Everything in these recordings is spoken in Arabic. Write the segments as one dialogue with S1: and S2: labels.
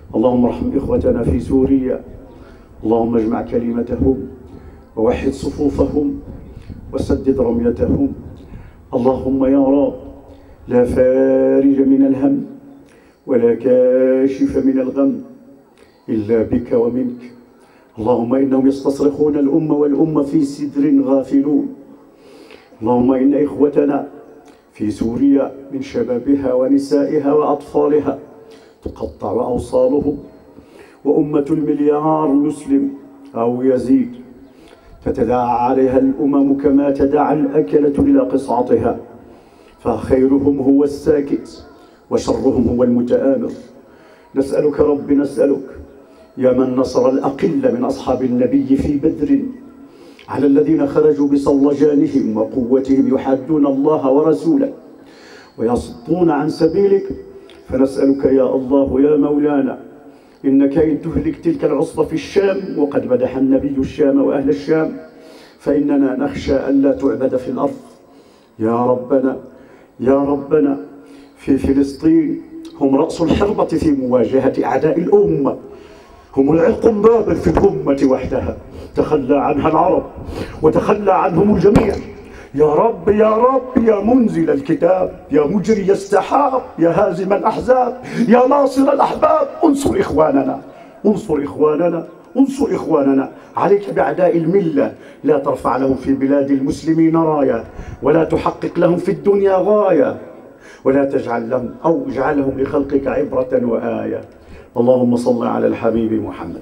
S1: اللهم ارحم إخوتنا في سوريا، اللهم اجمع كلمتهم ووحد صفوفهم وسدد رميتهم. اللهم يا رب لا فارج من الهم ولا كاشف من الغم إلا بك ومنك. اللهم إنهم يستصرخون الأمة والأمة في سدر غافلون. اللهم إن إخوتنا في سوريا من شبابها ونسائها وأطفالها تقطع أوصالهم، وأمة المليار مسلم أو يزيد تتداعى عليها الأمم كما تداعى الأكلة إلى قصعتها، فخيرهم هو الساكت وشرهم هو المتآمر. نسألك رب نسألك يا من نصر الأقل من أصحاب النبي في بدر على الذين خرجوا بصلجانهم وقوتهم يحادون الله ورسوله ويصدون عن سبيلك، فنسألك يا الله يا مولانا إنك إن تهلك تلك العصبة في الشام، وقد مدح النبي الشام وأهل الشام، فإننا نخشى ألا تعبد في الأرض. يا ربنا يا ربنا في فلسطين هم رأس الحربة في مواجهة أعداء الأمة، هم العقباب في الأمة وحدها، تخلى عنها العرب وتخلى عنهم الجميع. يا رب يا رب يا منزل الكتاب، يا مجري السحاب، يا هازم الأحزاب، يا ناصر الأحباب، انصر إخواننا انصر إخواننا انصر إخواننا. عليك بأعداء الملة، لا ترفع لهم في بلاد المسلمين راية، ولا تحقق لهم في الدنيا غاية، ولا تجعل لهم أو اجعلهم لخلقك عبرة وآية. اللهم صل على الحبيب محمد.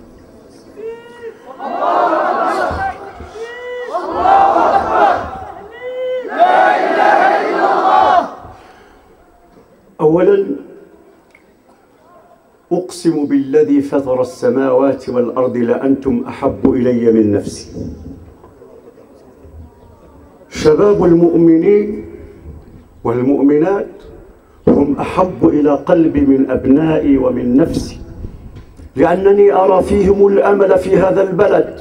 S1: أولا أقسم بالذي فطر السماوات والأرض لأنتم أحب إلي من نفسي. شباب المؤمنين والمؤمنات هم أحب إلى قلبي من أبنائي ومن نفسي، لأنني أرى فيهم الأمل في هذا البلد،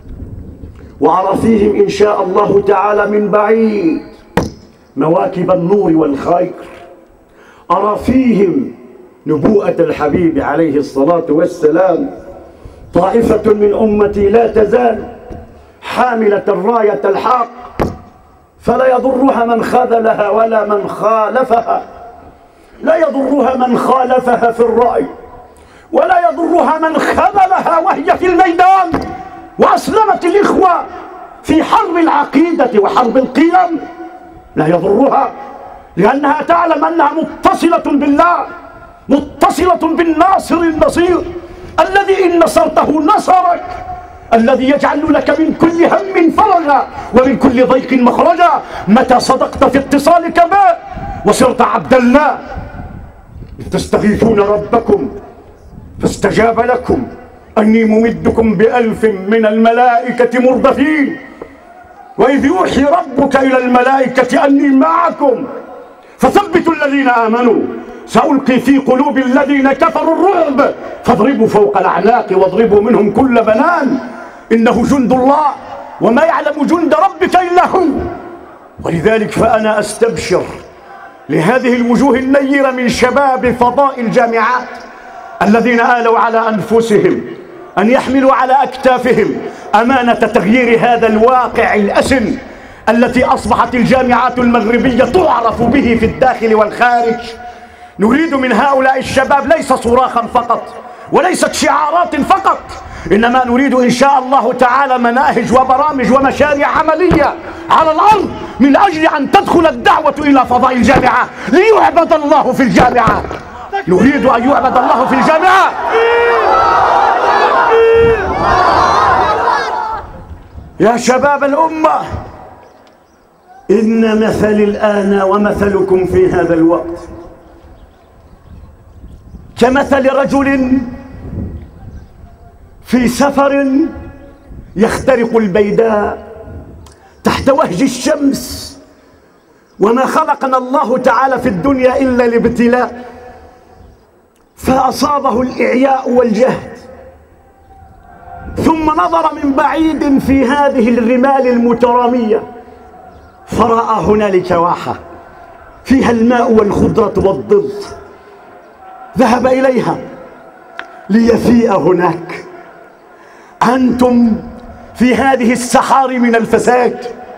S1: وأرى فيهم إن شاء الله تعالى من بعيد مواكب النور والخير. أرى فيهم نبوءة الحبيب عليه الصلاة والسلام. طائفة من أمتي لا تزال حاملة راية الحق، فلا يضرها من خذلها ولا من خالفها، لا يضرها من خالفها في الرأي، ولا يضرها من خذلها وهي في الميدان وأسلمت الإخوة في حرب العقيدة وحرب القيم. لا يضرها، لأنها تعلم أنها متصلة بالله، متصلة بالناصر النصير، الذي إن نصرته نصرك، الذي يجعل لك من كل هم فرجا ومن كل ضيق مخرجا متى صدقت في اتصالك به وصرت عبد الله. إذ تستغيثون ربكم فاستجاب لكم أني ممدكم ب1000 من الملائكة مردفين، وإذ يوحي ربك إلى الملائكة أني معكم فثبتوا الذين آمنوا سألقي في قلوب الذين كفروا الرعب فاضربوا فوق الأعناق واضربوا منهم كل بنان إنه جند الله وما يعلم جند ربك إلا هو. ولذلك فأنا أستبشر لهذه الوجوه النيرة من شباب فضاء الجامعات الذين آلوا على أنفسهم أن يحملوا على أكتافهم أمانة تغيير هذا الواقع الأسن التي أصبحت الجامعات المغربية تعرف به في الداخل والخارج. نريد من هؤلاء الشباب ليس صراخا فقط وليست شعارات فقط، إنما نريد إن شاء الله تعالى مناهج وبرامج ومشاريع عملية على الأرض من أجل أن تدخل الدعوة إلى فضاء الجامعة ليعبد الله في الجامعة. نريد أن يعبد الله في الجامعة. يا شباب الأمة، إن مثلي الآن ومثلكم في هذا الوقت كمثل رجل في سفر يخترق البيداء تحت وهج الشمس، وما خلقنا الله تعالى في الدنيا إلا الابتلاء، فأصابه الإعياء والجهد، ثم نظر من بعيد في هذه الرمال المترامية فرأى هنالك واحة فيها الماء والخضرة والظل، ذهب إليها ليفيء هناك. أنتم في هذه السحار من الفساد،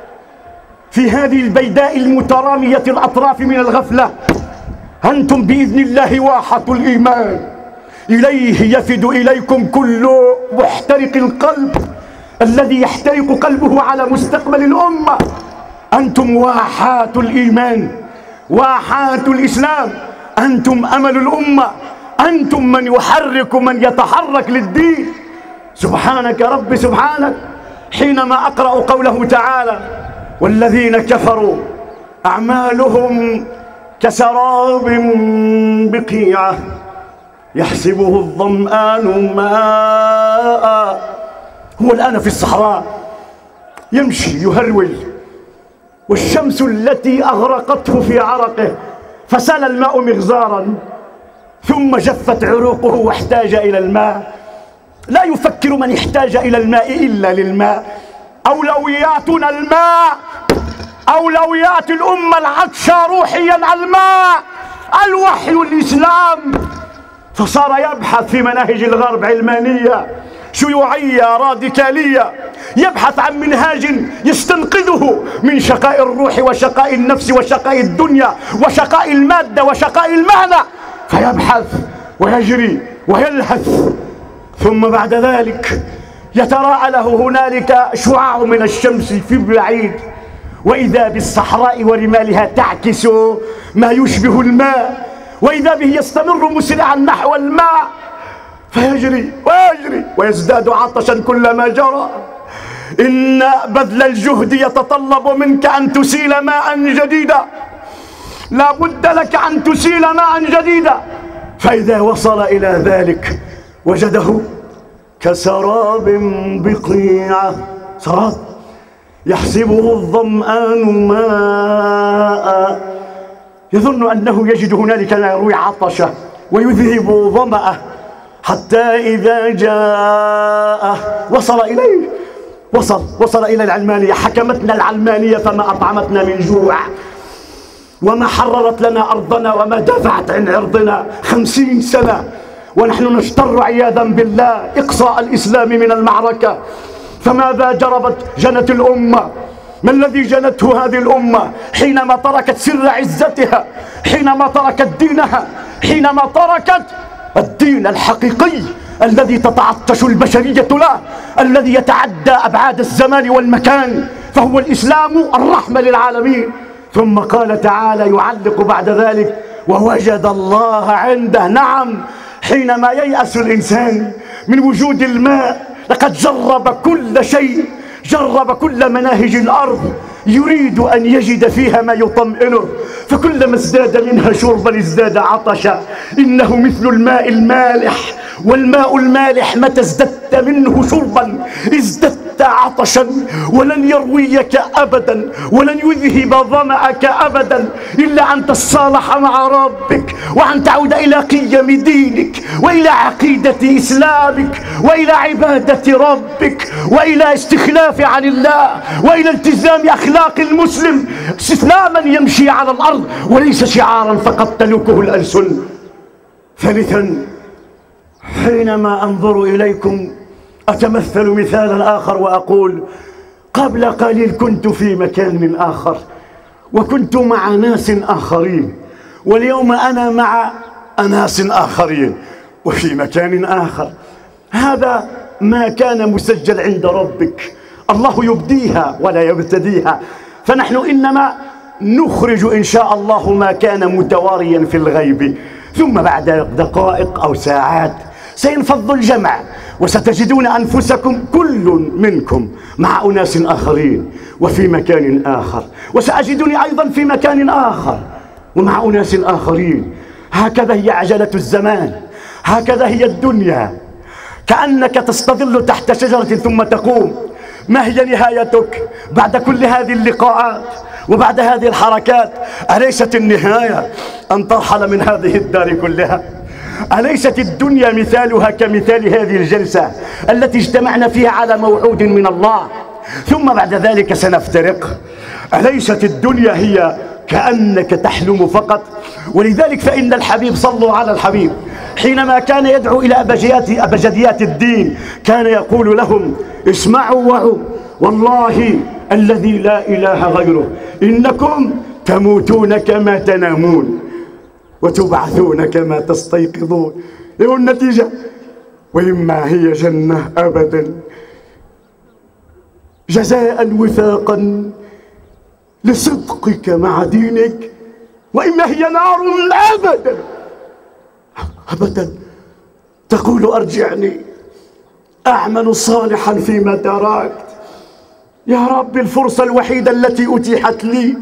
S1: في هذه البيداء المترامية الأطراف من الغفلة، أنتم بإذن الله واحة الإيمان، إليه يفد إليكم كل محترق القلب الذي يحترق قلبه على مستقبل الأمة. أنتم واحات الإيمان، واحات الإسلام، أنتم أمل الأمة، أنتم من يحرك من يتحرك للدين. سبحانك رب سبحانك، حينما أقرأ قوله تعالى: والذين كفروا أعمالهم كسراب بقيعة يحسبه الظمآن ماء. هو الآن في الصحراء يمشي يهرول، والشمس التي أغرقته في عرقه فسال الماء مغزارا، ثم جفت عروقه واحتاج إلى الماء. لا يفكر من احتاج إلى الماء إلا للماء. أولوياتنا الماء، أولويات الأمة العطشة روحيا الماء، الوحي الإسلام. فصار يبحث في مناهج الغرب علمانية شيوعية راديكالية، يبحث عن منهاج يستنقذه من شقاء الروح وشقاء النفس وشقاء الدنيا وشقاء المادة وشقاء المعنى، فيبحث ويجري ويلهث، ثم بعد ذلك يتراءى له هنالك شعاع من الشمس في بعيد، وإذا بالصحراء ورمالها تعكس ما يشبه الماء، وإذا به يستمر مسرعا نحو الماء، فيجري ويجري ويزداد عطشا كلما جرى. إن بذل الجهد يتطلب منك أن تسيل ماء جديدا، لا بد لك أن تسيل ماء جديدا. فإذا وصل إلى ذلك وجده كسراب بقيعة، سراب يحسبه الظمآن ماء، يظن أنه يجد هنالك ما يروي عطشه ويذهب ظمأه، حتى إذا جاء وصل إليه، وصل إلى العلمانية. حكمتنا العلمانية فما أطعمتنا من جوع، وما حررت لنا أرضنا، وما دافعت عن عرضنا 50 سنة ونحن نشتر عياذا بالله إقصاء الإسلام من المعركة. فماذا جنت الأمة؟ ما الذي جنته هذه الأمة حينما تركت سر عزتها، حينما تركت دينها، حينما تركت الدين الحقيقي الذي تتعطش البشرية له، الذي يتعدى أبعاد الزمان والمكان، فهو الإسلام الرحمة للعالمين. ثم قال تعالى يعلق بعد ذلك: ووجد الله عنده. نعم، حينما ييأس الإنسان من وجود الماء، لقد جرب كل شيء، جرب كل مناهج الأرض، يريد أن يجد فيها ما يطمئنه، فكلما ازداد منها شربا ازداد عطشا. إنه مثل الماء المالح، والماء المالح متى ازددت منه شربا ازددت عطشا، ولن يرويك أبدا، ولن يذهب ظمأك أبدا، إلا أن تتصالح مع ربك، وأن تعود إلى قيم دينك، وإلى عقيدة إسلامك، وإلى عبادة ربك، وإلى استخلاف عن الله، وإلى التزام أخلاق المسلم، استسلاما يمشي على الأرض وليس شعارا فقط تلوكه الألسن. ثالثا، حينما أنظر إليكم أتمثل مثالا آخر وأقول: قبل قليل كنت في مكان آخر، وكنت مع ناس آخرين، واليوم أنا مع أناس آخرين وفي مكان آخر. هذا ما كان مسجل عند ربك، الله يبديها ولا يبتديها، فنحن إنما نخرج إن شاء الله ما كان متواريا في الغيب، ثم بعد دقائق أو ساعات سينفض الجمع، وستجدون أنفسكم كل منكم مع أناس آخرين وفي مكان آخر، وسأجدني أيضا في مكان آخر ومع أناس آخرين. هكذا هي عجلة الزمان، هكذا هي الدنيا، كأنك تستظل تحت شجرة ثم تقوم. ما هي نهايتك بعد كل هذه اللقاءات وبعد هذه الحركات؟ أليست النهاية أن ترحل من هذه الدار كلها؟ أليست الدنيا مثالها كمثال هذه الجلسة التي اجتمعنا فيها على موعود من الله، ثم بعد ذلك سنفترق؟ أليست الدنيا هي كأنك تحلم فقط. ولذلك فإن الحبيب، صلوا على الحبيب، حينما كان يدعو إلى أبجديات الدين كان يقول لهم: اسمعوا وعوا، والله الذي لا إله غيره، إنكم تموتون كما تنامون وتبعثون كما تستيقظون. والنتيجة: وإما هي جنة أبدا جزاء وفاقا لصدقك مع دينك، وإما هي نار أبدا أبدا تقول: أرجعني أعمل صالحا فيما تركت. يا رب، الفرصة الوحيدة التي أتيحت لي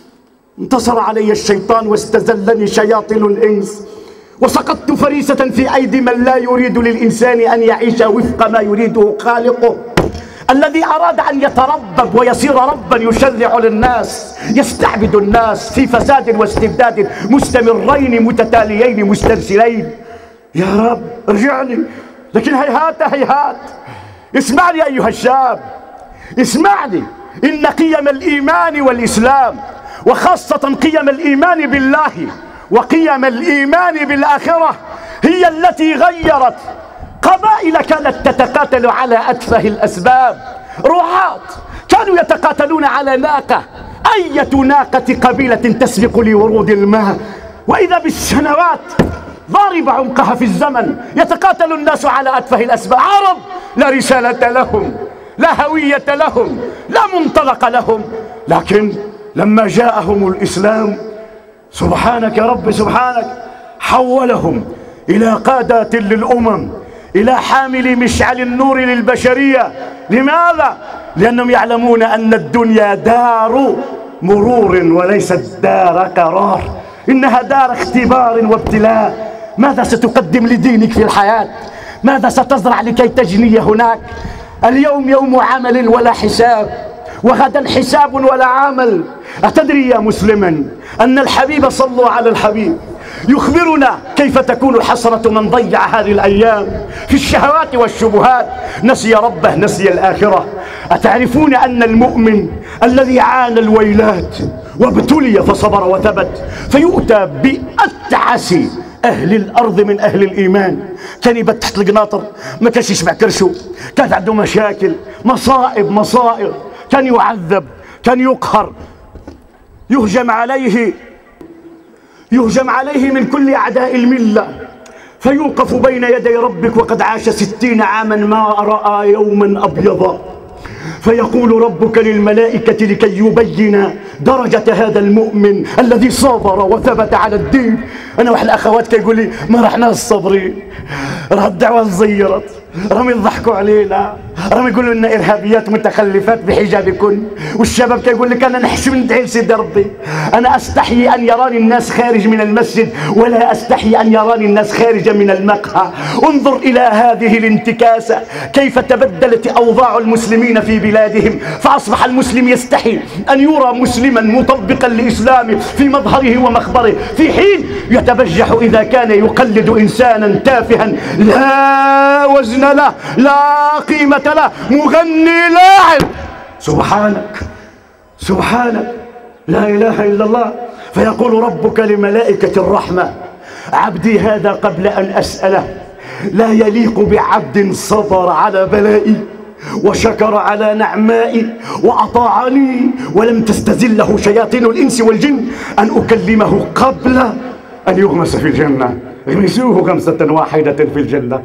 S1: انتصر علي الشيطان واستزلني شياطين الإنس، وسقطت فريسة في أيدي من لا يريد للإنسان أن يعيش وفق ما يريده خالقه، الذي أراد أن يتربب ويصير ربا يشرع للناس، يستعبد الناس في فساد واستبداد مستمرين متتاليين مسترسلين. يا رب ارجعني. لكن هيهات هيهات. اسمعني أيها الشاب، اسمعني. إن قيم الإيمان والإسلام، وخاصة قيم الإيمان بالله وقيم الإيمان بالآخرة، هي التي غيرت قبائل كانت تتقاتل على أتفه الأسباب. رعاة كانوا يتقاتلون على ناقة، أية ناقة قبيلة تسبق لورود الماء، وإذا بالسنوات ضارب عمقها في الزمن يتقاتل الناس على أتفه الأسباب. عرب لا رسالة لهم، لا هوية لهم، لا منطلق لهم. لكن لما جاءهم الإسلام، سبحانك يا رب سبحانك، حولهم إلى قادات للأمم، إلى حامل مشعل النور للبشرية. لماذا؟ لأنهم يعلمون أن الدنيا دار مرور وليست دار قرار، إنها دار اختبار وابتلاء. ماذا ستقدم لدينك في الحياة؟ ماذا ستزرع لكي تجني هناك؟ اليوم يوم عمل ولا حساب، وغدا حساب ولا عمل. أتدري يا مسلما أن الحبيب، صلوا على الحبيب، يخبرنا كيف تكون حسرة من ضيع هذه الأيام في الشهوات والشبهات، نسي ربه، نسي الآخرة. أتعرفون أن المؤمن الذي عانى الويلات وابتلي فصبر وثبت فيؤتى بأتعس أهل الأرض من أهل الإيمان، كان يبات تحت القناطر، ما كانش يسمع كرشو، كانت عنده مشاكل، مصائب، كان يعذب، كان يقهر، يهجم عليه من كل أعداء الملة، فيوقف بين يدي ربك وقد عاش 60 عاما ما رأى يوما أبيض، فيقول ربك للملائكة لكي يبين درجة هذا المؤمن الذي صبر وثبت على الدين. أنا واحد الأخوات كيقول لي: ما رحنا الصبرين، راه الدعوة زيرت، راهم يضحكوا علينا، راهم يقولوا لنا إرهابيات متخلفات بحجابكن. والشباب كيقول لك: أنا نحشم ندعي لسيدي ربي، أنا أستحي أن يراني الناس خارج من المسجد ولا أستحي أن يراني الناس خارجا من المقهى. انظر إلى هذه الانتكاسة، كيف تبدلت أوضاع المسلمين في بلادهم، فأصبح المسلم يستحي أن يرى مسلما مطبقا لإسلامه في مظهره ومخبره، في حين يتبجح إذا كان يقلد إنسانا تافها لا وزن له، لا قيمة له، مغني لاعب. سبحانك لا إله إلا الله. فيقول ربك لملائكة الرحمة: عبدي هذا قبل أن أسأله لا يليق بعبد صبر على بلائي وشكر على نعمائي وأطاعني ولم تستزله شياطين الإنس والجن أن أكلمه قبل أن يغمس في الجنة. اغمسوه غمسة واحدة في الجنة.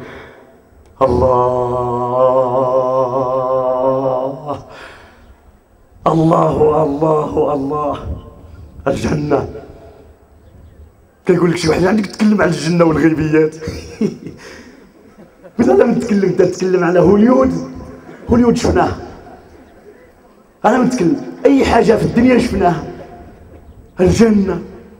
S1: الله الجنة. كيقول لك شي واحد: عندك تتكلم على الجنة والغيبيات. ماذا لم تتكلم على هوليود شفناها. أنا متكلم أي حاجة في الدنيا شفناها. الجنة،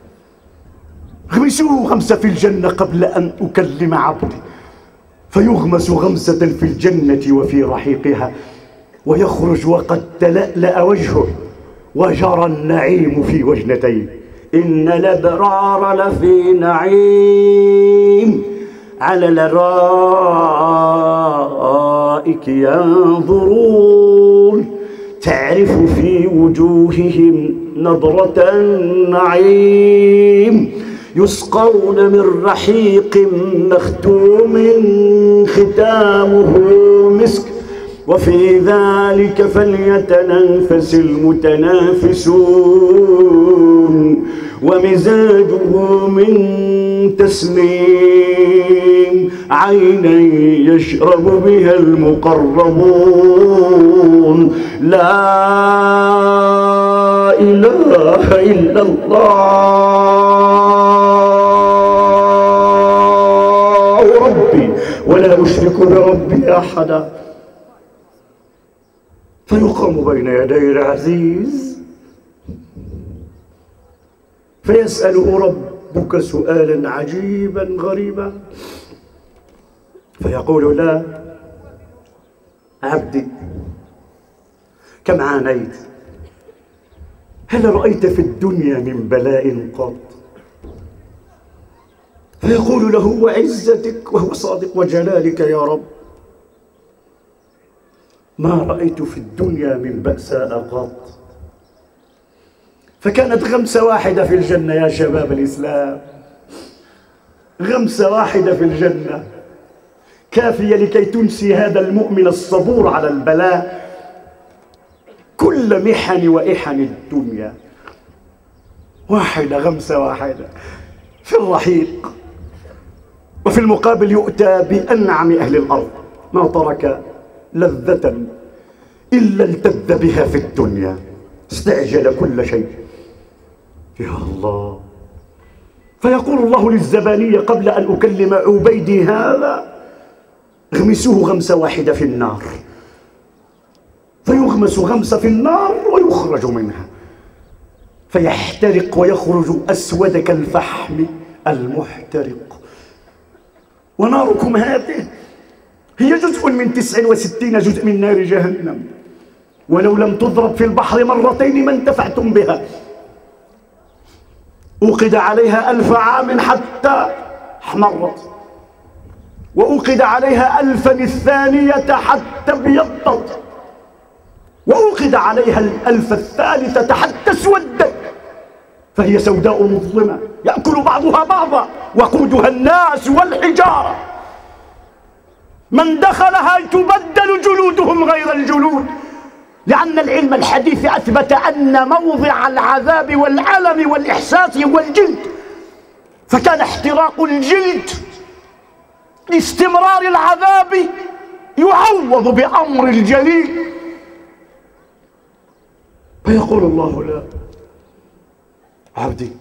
S1: غمسوه غمسة في الجنة قبل أن أكلم عبدي، فيغمس غمسة في الجنة وفي رحيقها، ويخرج وقد تلألأ وجهه وجرى النعيم في وجنتيه. إن الأبرار لفي نعيم على الأرائك ينظرون تعرف في وجوههم نضرة النعيم يسقون من رحيق مختوم ختامه مسك وفي ذلك فليتنافس المتنافسون ومزاجه من تسنيم عينا يشرب بها المقربون لا إله إلا الله ربي ولا أشرك بربي أحدا. فيقام بين يدي العزيز فيسأله ربك سؤالا عجيبا غريبا فيقول لا عبدي كم عانيت، هل رأيت في الدنيا من بلاء قط؟ فيقول له وعزتك وهو صادق وجلالك يا رب ما رأيت في الدنيا من بأساء قط. فكانت غمسة واحدة في الجنة يا شباب الإسلام، غمسة واحدة في الجنة كافية لكي تنسي هذا المؤمن الصبور على البلاء كل محن وإحن الدنيا. واحدة، غمسة واحدة في الرحيق. وفي المقابل يؤتى بأنعم أهل الأرض ما ترك لذة إلا التذ بها في الدنيا، استعجل كل شيء. يا الله. فيقول الله للزبانية قبل أن أكلم عبيدي هذا اغمسوه غمسة واحدة في النار، فيغمس غمسة في النار ويخرج منها فيحترق ويخرج أسود كالفحم المحترق. وناركم هذه هي جزء من 69 جزء من نار جهنم، ولو لم تضرب في البحر مرتين ما انتفعتم بها. أوقد عليها 1000 عام حتى احمرت، وأوقد عليها 1000 الثانية حتى ابيضت، وأوقد عليها 1000 الثالثة حتى اسودت، فهي سوداء مظلمة يأكل بعضها بعضا وقودها الناس والحجارة. من دخلها تبدل جلودهم غير الجلود، لأن العلم الحديث أثبت أن موضع العذاب والألم والإحساس هو الجلد، فكان احتراق الجلد لاستمرار العذاب يعوض بأمر الجليل. فيقول الله لا عبدي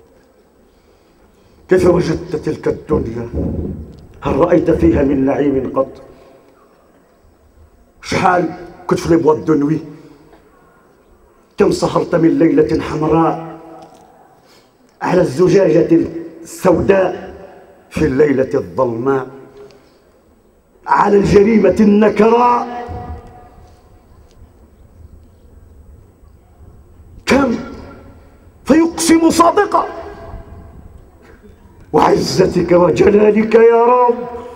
S1: كيف وجدت تلك الدنيا؟ هل رأيت فيها من نعيم قط؟ شحال كنت في البواد دو نوي؟ كم سهرت من ليلة حمراء على الزجاجة السوداء في الليلة الظلماء، على الجريمة النكراء؟ كم؟ فيقسم صادقا وعزتك وجلالك يا رب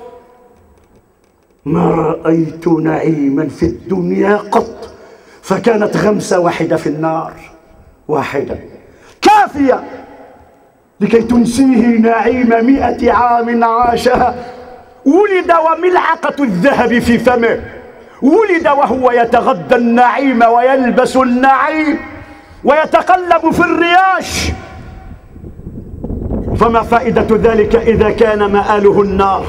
S1: ما رأيت نعيما في الدنيا قط. فكانت غمسة واحدة في النار، واحدة كافية لكي تنسيه نعيم 100 عام عاشها. ولد وملعقة الذهب في فمه، ولد وهو يتغذى النعيم ويلبس النعيم ويتقلب في الرياش. فما فائدة ذلك إذا كان مآله النار؟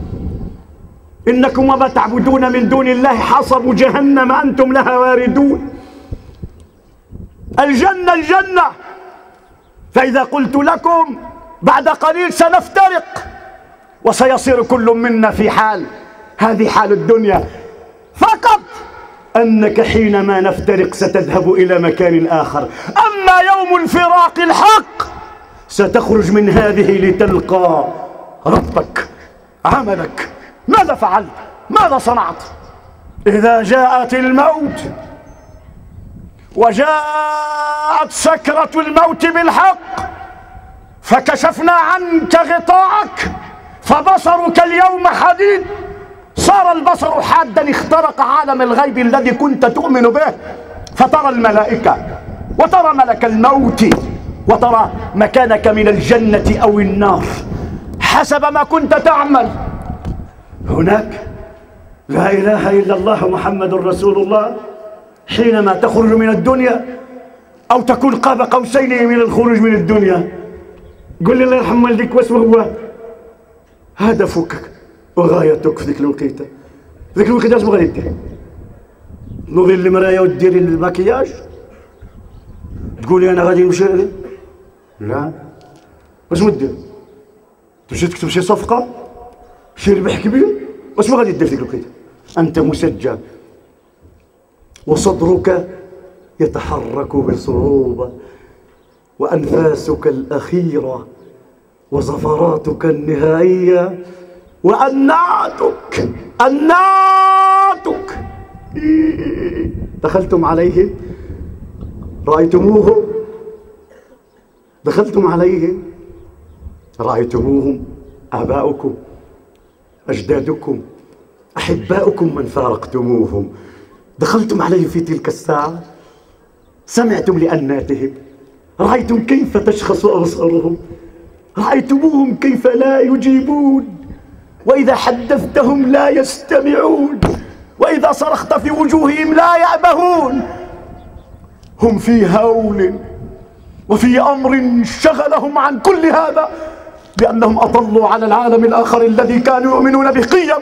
S1: إنكم وما تعبدون من دون الله حصب جهنم أنتم لها واردون. الجنة الجنة. فإذا قلت لكم بعد قليل سنفترق وسيصير كل منا في حال، هذه حال الدنيا، فقط أنك حينما نفترق ستذهب إلى مكان آخر. أما يوم الفراق الحق ستخرج من هذه لتلقى ربك. عملك ماذا فعلت؟ ماذا صنعت؟ إذا جاءت الموت وجاءت سكرة الموت بالحق فكشفنا عنك غطاءك فبصرك اليوم حديد، صار البصر حادا، اخترق عالم الغيب الذي كنت تؤمن به، فترى الملائكة وترى ملك الموت، وترى مكانك من الجنة أو النار حسب ما كنت تعمل. هناك لا إله إلا الله محمد رسول الله حينما تخرج من الدنيا أو تكون قاب قوسين من الخروج من الدنيا. قل لي الله يرحم والديك واش هو هدفك وغايتك في ذيك الوقيته؟ في ذيك الوقيته اش بغيتي دير؟ تنوضي للمرايه وديري المكياج تقولي انا غادي نمشي؟ لا، واش مدير؟ تمشي تكتب شي صفقه شي ربح كبير؟ واش ما غادي دير في ذيك الوقيته؟ انت مسجل وصدرك يتحرك بصعوبه وأنفاسك الأخيرة وزفراتك النهائية وأناتك دخلتم عليهم رأيتموهم، دخلتم عليهم رأيتموهم، آباؤكم أجدادكم أحباؤكم من فارقتموهم، دخلتم عليهم في تلك الساعة، سمعتم لأناتهم، رأيتم كيف تشخص أبصارهم، رأيتموهم كيف لا يجيبون، وإذا حدثتهم لا يستمعون، وإذا صرخت في وجوههم لا يأبهون. هم في هول وفي أمر شغلهم عن كل هذا لأنهم أطلوا على العالم الآخر الذي كانوا يؤمنون به، قيم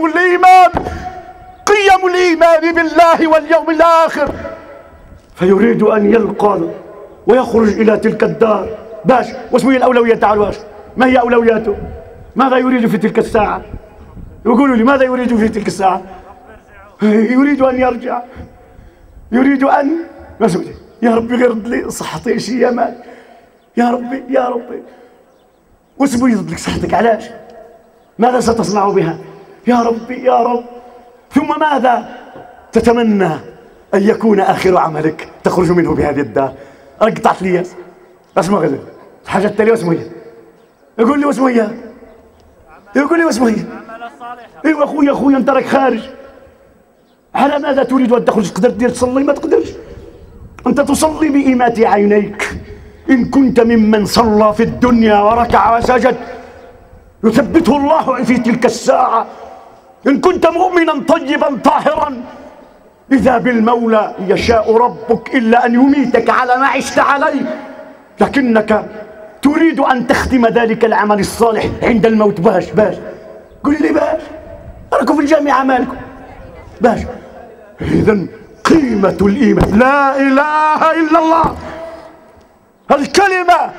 S1: الإيمان بالله واليوم الآخر. فيريد أن يلقى ويخرج إلى تلك الدار. باش واش هي الأولوية تاعو؟ واش ما هي أولوياته؟ ماذا يريد في تلك الساعة؟ يقولوا لي ماذا يريد في تلك الساعة؟ يريد أن يرجع، يريد أن يا ربي غير رد لي صحتي شي مال، يا ربي يا ربي. واش بغي يرد لك صحتك؟ علاش؟ ماذا ستصنع بها؟ يا ربي يا رب. ثم ماذا تتمنى أن يكون آخر عملك تخرج منه بهذه الدار؟ راك قطعت لي اسمع غير الحاجة التالية واسمو هي؟ يقول لي واسمو هي؟ يقول لي واسمو هي؟ ايوا خويا انت راك خارج، على ماذا تريد ان تخرج؟ تقدر دير تصلي؟ ما تقدرش، انت تصلي بإيمات عينيك. ان كنت ممن صلى في الدنيا وركع وسجد يثبته الله في تلك الساعة. ان كنت مؤمنا طيبا طاهرا إذا بالمولى يشاء ربك إلا أن يميتك على ما عشت عليه، لكنك تريد أن تختم ذلك العمل الصالح عند الموت. باش قولي لي باش راكم في الجامعة مالكم؟ باش إذن قيمة الإيمان لا إله إلا الله، الكلمة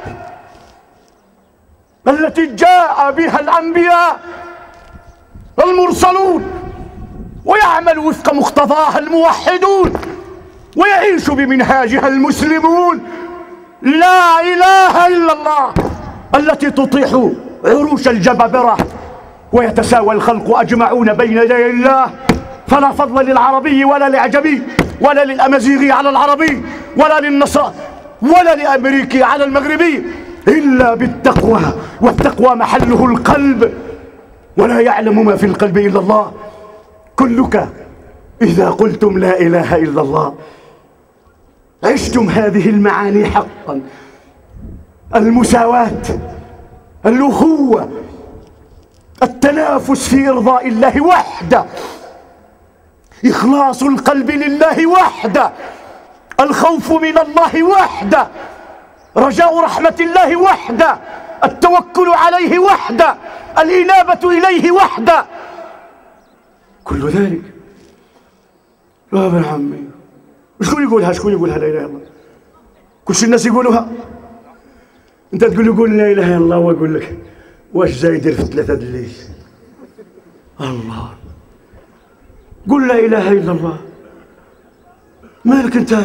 S1: التي جاء بها الأنبياء المرسلون ويعمل وفق مقتضاها الموحدون ويعيش بمنهاجها المسلمون. لا إله إلا الله التي تطيح عروش الجبابرة ويتساوى الخلق أجمعون بين يدي الله، فلا فضل للعربي ولا للعجمي ولا للأمازيغي على العربي ولا للنصارى ولا لأمريكي على المغربي إلا بالتقوى، والتقوى محله القلب، ولا يعلم ما في القلب إلا الله. كلك إذا قلتم لا إله إلا الله عشتم هذه المعاني حقا: المساواة، الأخوة، التنافس في إرضاء الله وحده، إخلاص القلب لله وحده، الخوف من الله وحده، رجاء رحمة الله وحده، التوكل عليه وحده، الإنابة إليه وحده. كل ذلك يا ابن عمي شكون يقولها؟ شكون يقولها لا اله الا الله؟ كلشي الناس يقولوها. انت تقول له قول لا اله الا الله ويقول لك واش جاي يدير في 3 د الليل؟ الله، قل لا اله الا الله. مالك انت؟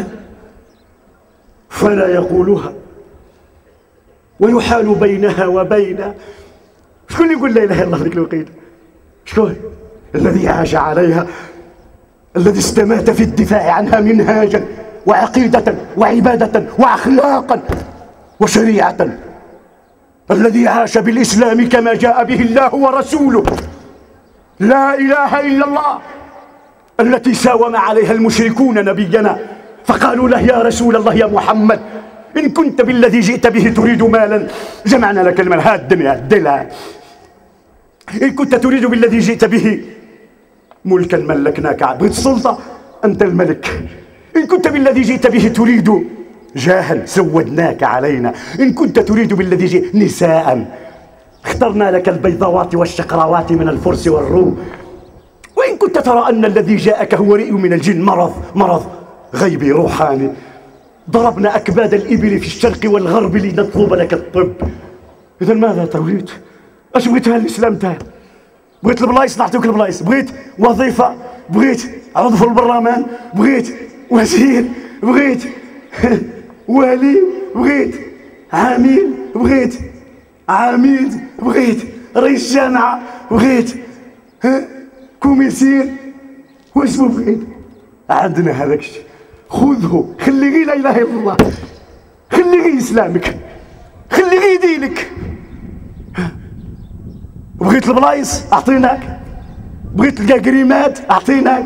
S1: فلا يقولها ويحال بينها وبين شكون يقول لا اله الا الله في ذيك الوقيته؟ شكون؟ الذي عاش عليها، الذي استمات في الدفاع عنها منهاجا وعقيدة وعبادة وأخلاقا وشريعة، الذي عاش بالإسلام كما جاء به الله ورسوله. لا إله إلا الله التي ساوم عليها المشركون نبينا فقالوا له يا رسول الله يا محمد إن كنت بالذي جئت به تريد مالا جمعنا لك المال، هات الدنيا الدلع. إن كنت تريد بالذي جئت به ملكا ملكناك، بغيت السلطة أنت الملك. إن كنت بالذي جئت به تريد جاها سودناك علينا. إن كنت تريد بالذي جئت نساء اخترنا لك البيضاوات والشقراوات من الفرس والروم. وإن كنت ترى أن الذي جاءك هو رئي من الجن، مرض غيبي روحاني، ضربنا أكباد الإبل في الشرق والغرب لنطلب لك الطب. إذا ماذا تريد؟ أش بغيت هالإسلام تاعي؟ بغيت البلايص نعطيك البلايص، بغيت وظيفة، بغيت عضو في البرلمان، بغيت وزير، بغيت والي، بغيت عميد، بغيت رئيس جامعة، بغيت كوميسير، واش بغيت؟ عندنا هذاك الشيء، خذه. خلي غير لا اله الا الله، خلي غير اسلامك، خلي غير دينك. بغيت البلايص اعطيناك، بغيت الكريمات اعطيناك،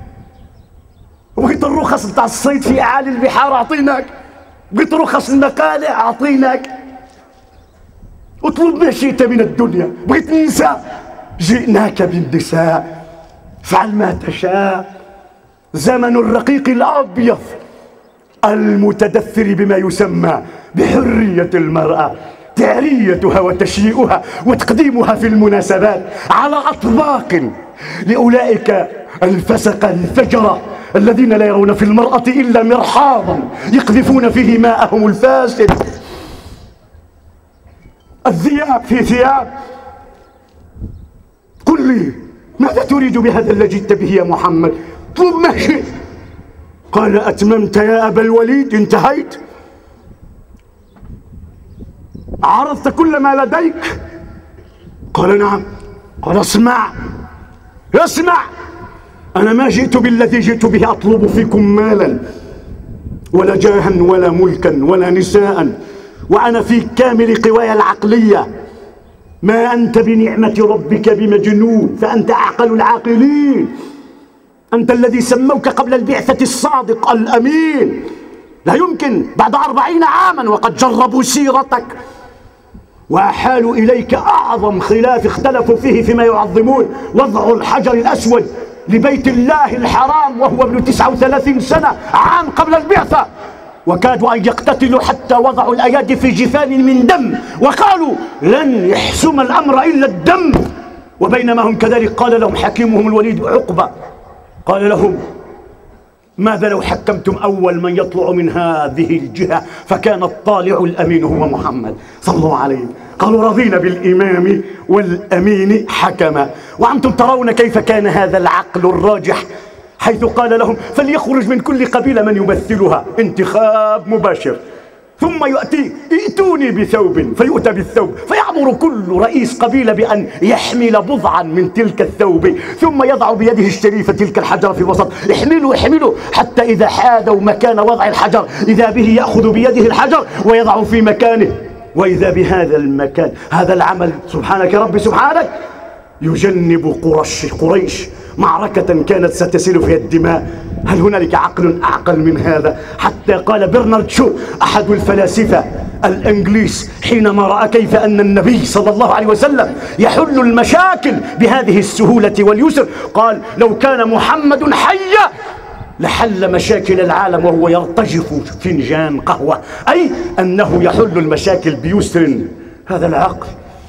S1: بغيت الرخص بتاع الصيد في اعالي البحار اعطيناك، بغيت رخص المقالع اعطيناك. اطلب ما شئت من الدنيا. بغيت النساء جئناك بالنساء، فعل ما تشاء. زمن الرقيق الأبيض المتدثر بما يسمى بحرية المرأة، تعريتها وتشييئها وتقديمها في المناسبات على أطباق لأولئك الفسقة الفجرة الذين لا يرون في المرأة إلا مرحاضا يقذفون فيه ماءهم الفاسد. الثياب في ثياب. قل لي ماذا تريد بهذا الذي جئت به يا محمد؟ اطلب ما شئت. قال أتممت يا أبا الوليد؟ انتهيت؟ عرضت كل ما لديك؟ قال نعم. قال اسمع، أنا ما جئت بالذي جئت به أطلب فيكم مالا ولا جاها ولا ملكا ولا نساء، وأنا في كامل قواي العقلية. ما أنت بنعمة ربك بمجنون، فأنت أعقل العاقلين. أنت الذي سموك قبل البعثة الصادق الأمين. لا يمكن بعد 40 عاما وقد جربوا سيرتك وأحالوا إليك أعظم خلاف اختلفوا فيه فيما يعظمون، وضع الحجر الأسود لبيت الله الحرام وهو ابن 39 سنة عام قبل البعثة، وكادوا أن يقتتلوا حتى وضعوا الأيادي في جفان من دم وقالوا لن يحسم الأمر إلا الدم. وبينما هم كذلك قال لهم حكيمهم الوليد عقبة، قال لهم ماذا لو حكمتم أول من يطلع من هذه الجهة فكان الطالع الأمين هو محمد صلى الله عليه وسلم. قالوا رضينا بالإمام والأمين حكما. وأنتم ترون كيف كان هذا العقل الراجح، حيث قال لهم فليخرج من كل قبيلة من يمثلها، انتخاب مباشر، ثم ائتوني بثوب، فيؤتى بالثوب، فيأمر كل رئيس قبيلة بأن يحمل بضعا من تلك الثوب، ثم يضع بيده الشريفة تلك الحجر في الوسط، احملوا حتى إذا حادوا مكان وضع الحجر إذا به يأخذ بيده الحجر ويضع في مكانه، وإذا بهذا المكان هذا العمل سبحانك ربي سبحانك يجنب قريش معركة كانت ستسيل فيها الدماء. هل هنالك عقل أعقل من هذا؟ حتى قال برنارد شو أحد الفلاسفة الإنجليز حينما رأى كيف أن النبي صلى الله عليه وسلم يحل المشاكل بهذه السهولة واليسر، قال لو كان محمد حيا لحل مشاكل العالم وهو يرتجف فنجان قهوة، أي أنه يحل المشاكل بيسر. هذا العقل.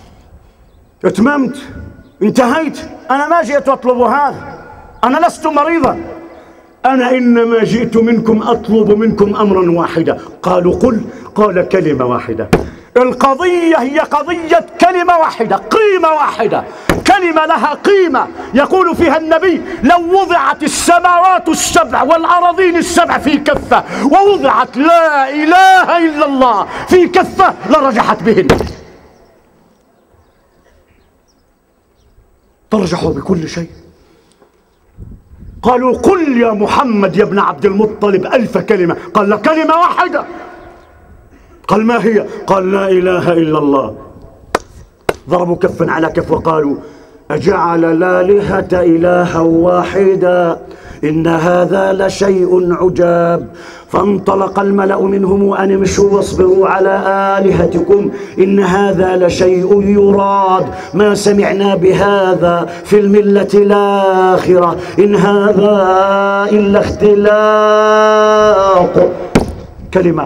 S1: اتممت، انتهيت. أنا ما جئت أطلب هذا، أنا لست مريضا، أنا إنما جئت منكم أطلب منكم أمرا واحدا. قالوا قل، قال كلمة واحدة. القضية هي قضية كلمة واحدة، قيمة واحدة، كلمة لها قيمة يقول فيها النبي لو وضعت السماوات السبع والأراضين السبع في كفة ووضعت لا إله إلا الله في كفة لرجحت بهن، ترجح بكل شيء. قالوا قل يا محمد يا ابن عبد المطلب 1000 كلمة، قال لا كلمة واحدة. قال ما هي؟ قال لا إله إلا الله. ضربوا كفا على كف وقالوا أجعل الآلهة إلها واحدا إن هذا لشيء عجاب. فانطلق الملأ منهم أن امشوا واصبروا على آلهتكم إن هذا لشيء يراد ما سمعنا بهذا في الملة الآخرة إن هذا إلا اختلاق. كلمة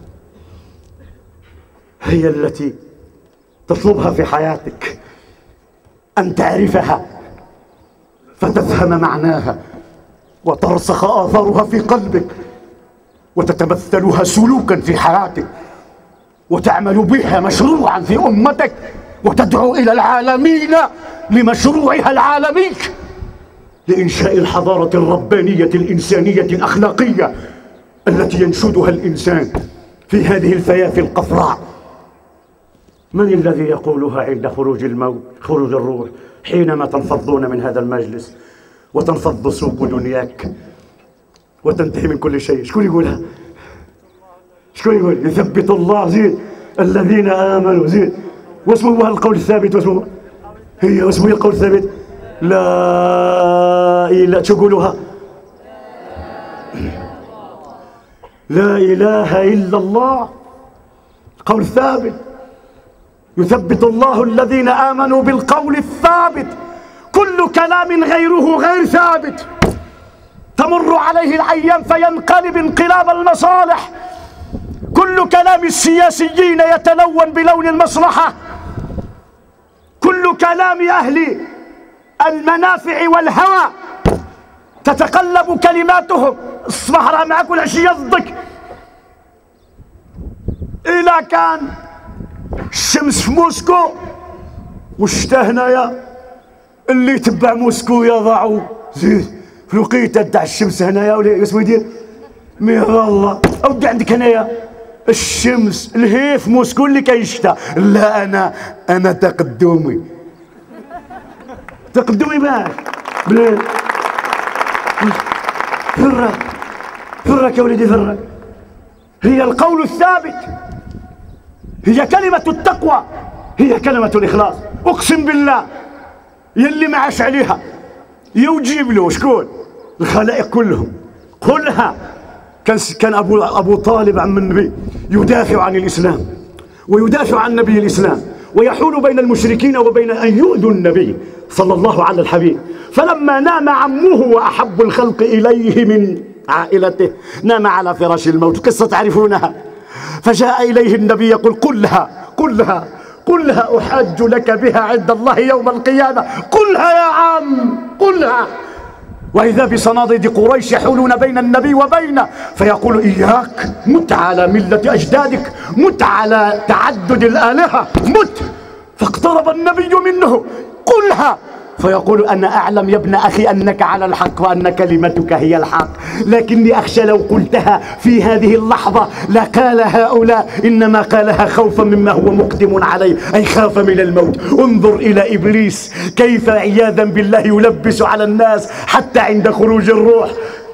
S1: هي التي تطلبها في حياتك أن تعرفها فتفهم معناها وترسخ آثارها في قلبك وتتمثلها سلوكا في حياتك وتعمل بها مشروعا في أمتك وتدعو إلى العالمين لمشروعها العالمي لإنشاء الحضارة الربانية الإنسانية الأخلاقية التي ينشدها الإنسان في هذه الفيافي القفراء. من الذي يقولها عند خروج الموت، خروج الروح، حينما تنفضون من هذا المجلس وتنفض سوق دنياك وتنتهي من كل شيء؟ شكون يقولها؟ شكون يقول؟ يثبت الله زين الذين آمنوا زين. واسمه القول الثابت، واسمه هي واسمه القول الثابت. لا إله، شو يقولوها؟ لا إله إلا الله، قول ثابت. يثبت الله الذين آمنوا بالقول الثابت. كل كلام غيره غير ثابت، تمر عليه الأيام فينقلب انقلاب المصالح. كل كلام السياسيين يتلون بلون المصلحة. كل كلام أهل المنافع والهوى تتقلب كلماتهم الصباح معك والعشية ضدك. إلى كان الشمس في موسكو والشتا هنايا، اللي يتبع موسكو يضعوا زين في الوقيته تاع الشمس هنايا ولا اسمه يدير مي الله. اودي عندك هنايا الشمس الهيف موسكو اللي كيشتا. لا انا تقدمي معك بلاد. فرك يا ولدي فرك. هي القول الثابت، هي كلمة التقوى، هي كلمة الإخلاص. أقسم بالله يلي ما عاش عليها يوجيب له شكون؟ الخلائق كلهم. قلها. كان أبو طالب عم النبي يدافع عن الإسلام ويدافع عن نبي الإسلام ويحول بين المشركين وبين أن يؤذوا النبي صلى الله على الحبيب. فلما نام عمه وأحب الخلق إليه من عائلته، نام على فراش الموت، قصة تعرفونها. فجاء إليه النبي يقول قلها أحاج لك بها عند الله يوم القيامة، قلها يا عم قلها. وإذا بصناديد قريش يحولون بين النبي وبينه فيقول إياك، مت على ملة أجدادك، مت على تعدد الآلهة، مت. فاقترب النبي منه، قلها. فيقول أنا أعلم يا ابن أخي أنك على الحق وأن كلمتك هي الحق، لكني أخشى لو قلتها في هذه اللحظة لقال هؤلاء إنما قالها خوفا مما هو مقدم عليه، أي خاف من الموت. انظر إلى إبليس كيف عياذا بالله يلبس على الناس حتى عند خروج الروح.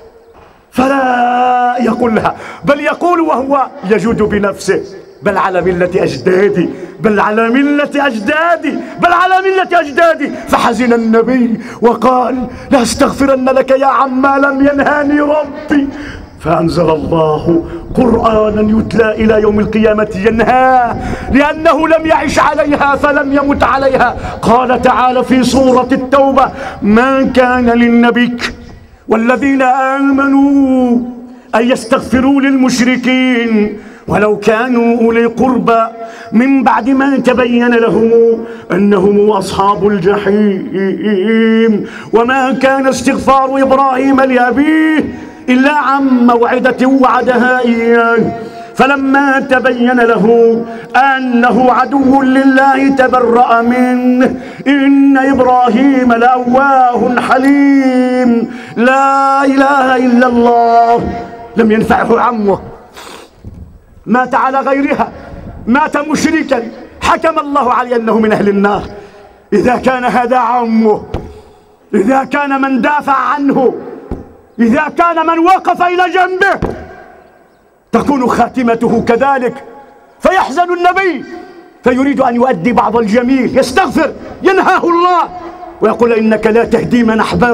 S1: فلا يقول لها، بل يقول وهو يجود بنفسه بل على ملة أجدادي، بل على ملة أجدادي، بل على ملة أجدادي. فحزن النبي وقال لا استغفرن لك يا عم ما لم ينهاني ربي. فأنزل الله قرآنا يتلى إلى يوم القيامة ينهاه لأنه لم يعش عليها فلم يمت عليها. قال تعالى في سورة التوبة ما كان للنبي والذين آمنوا أن يستغفروا للمشركين ولو كانوا أولي قربى من بعد ما تبين لهم أنهم أصحاب الجحيم. وما كان استغفار إبراهيم لأبيه إلا عن موعدة وعدها إياه فلما تبين له أنه عدو لله تبرأ منه إن إبراهيم لأواه حليم. لا إله إلا الله. لم ينفعه عمه، مات على غيرها، مات مشركا، حكم الله عليه أنه من أهل النار. إذا كان هذا عمه، إذا كان من دافع عنه، إذا كان من وقف إلى جنبه، تكون خاتمته كذلك. فيحزن النبي فيريد أن يؤدي بعض الجميل، يستغفر، ينهاه الله ويقول إنك لا تهدي من أحببت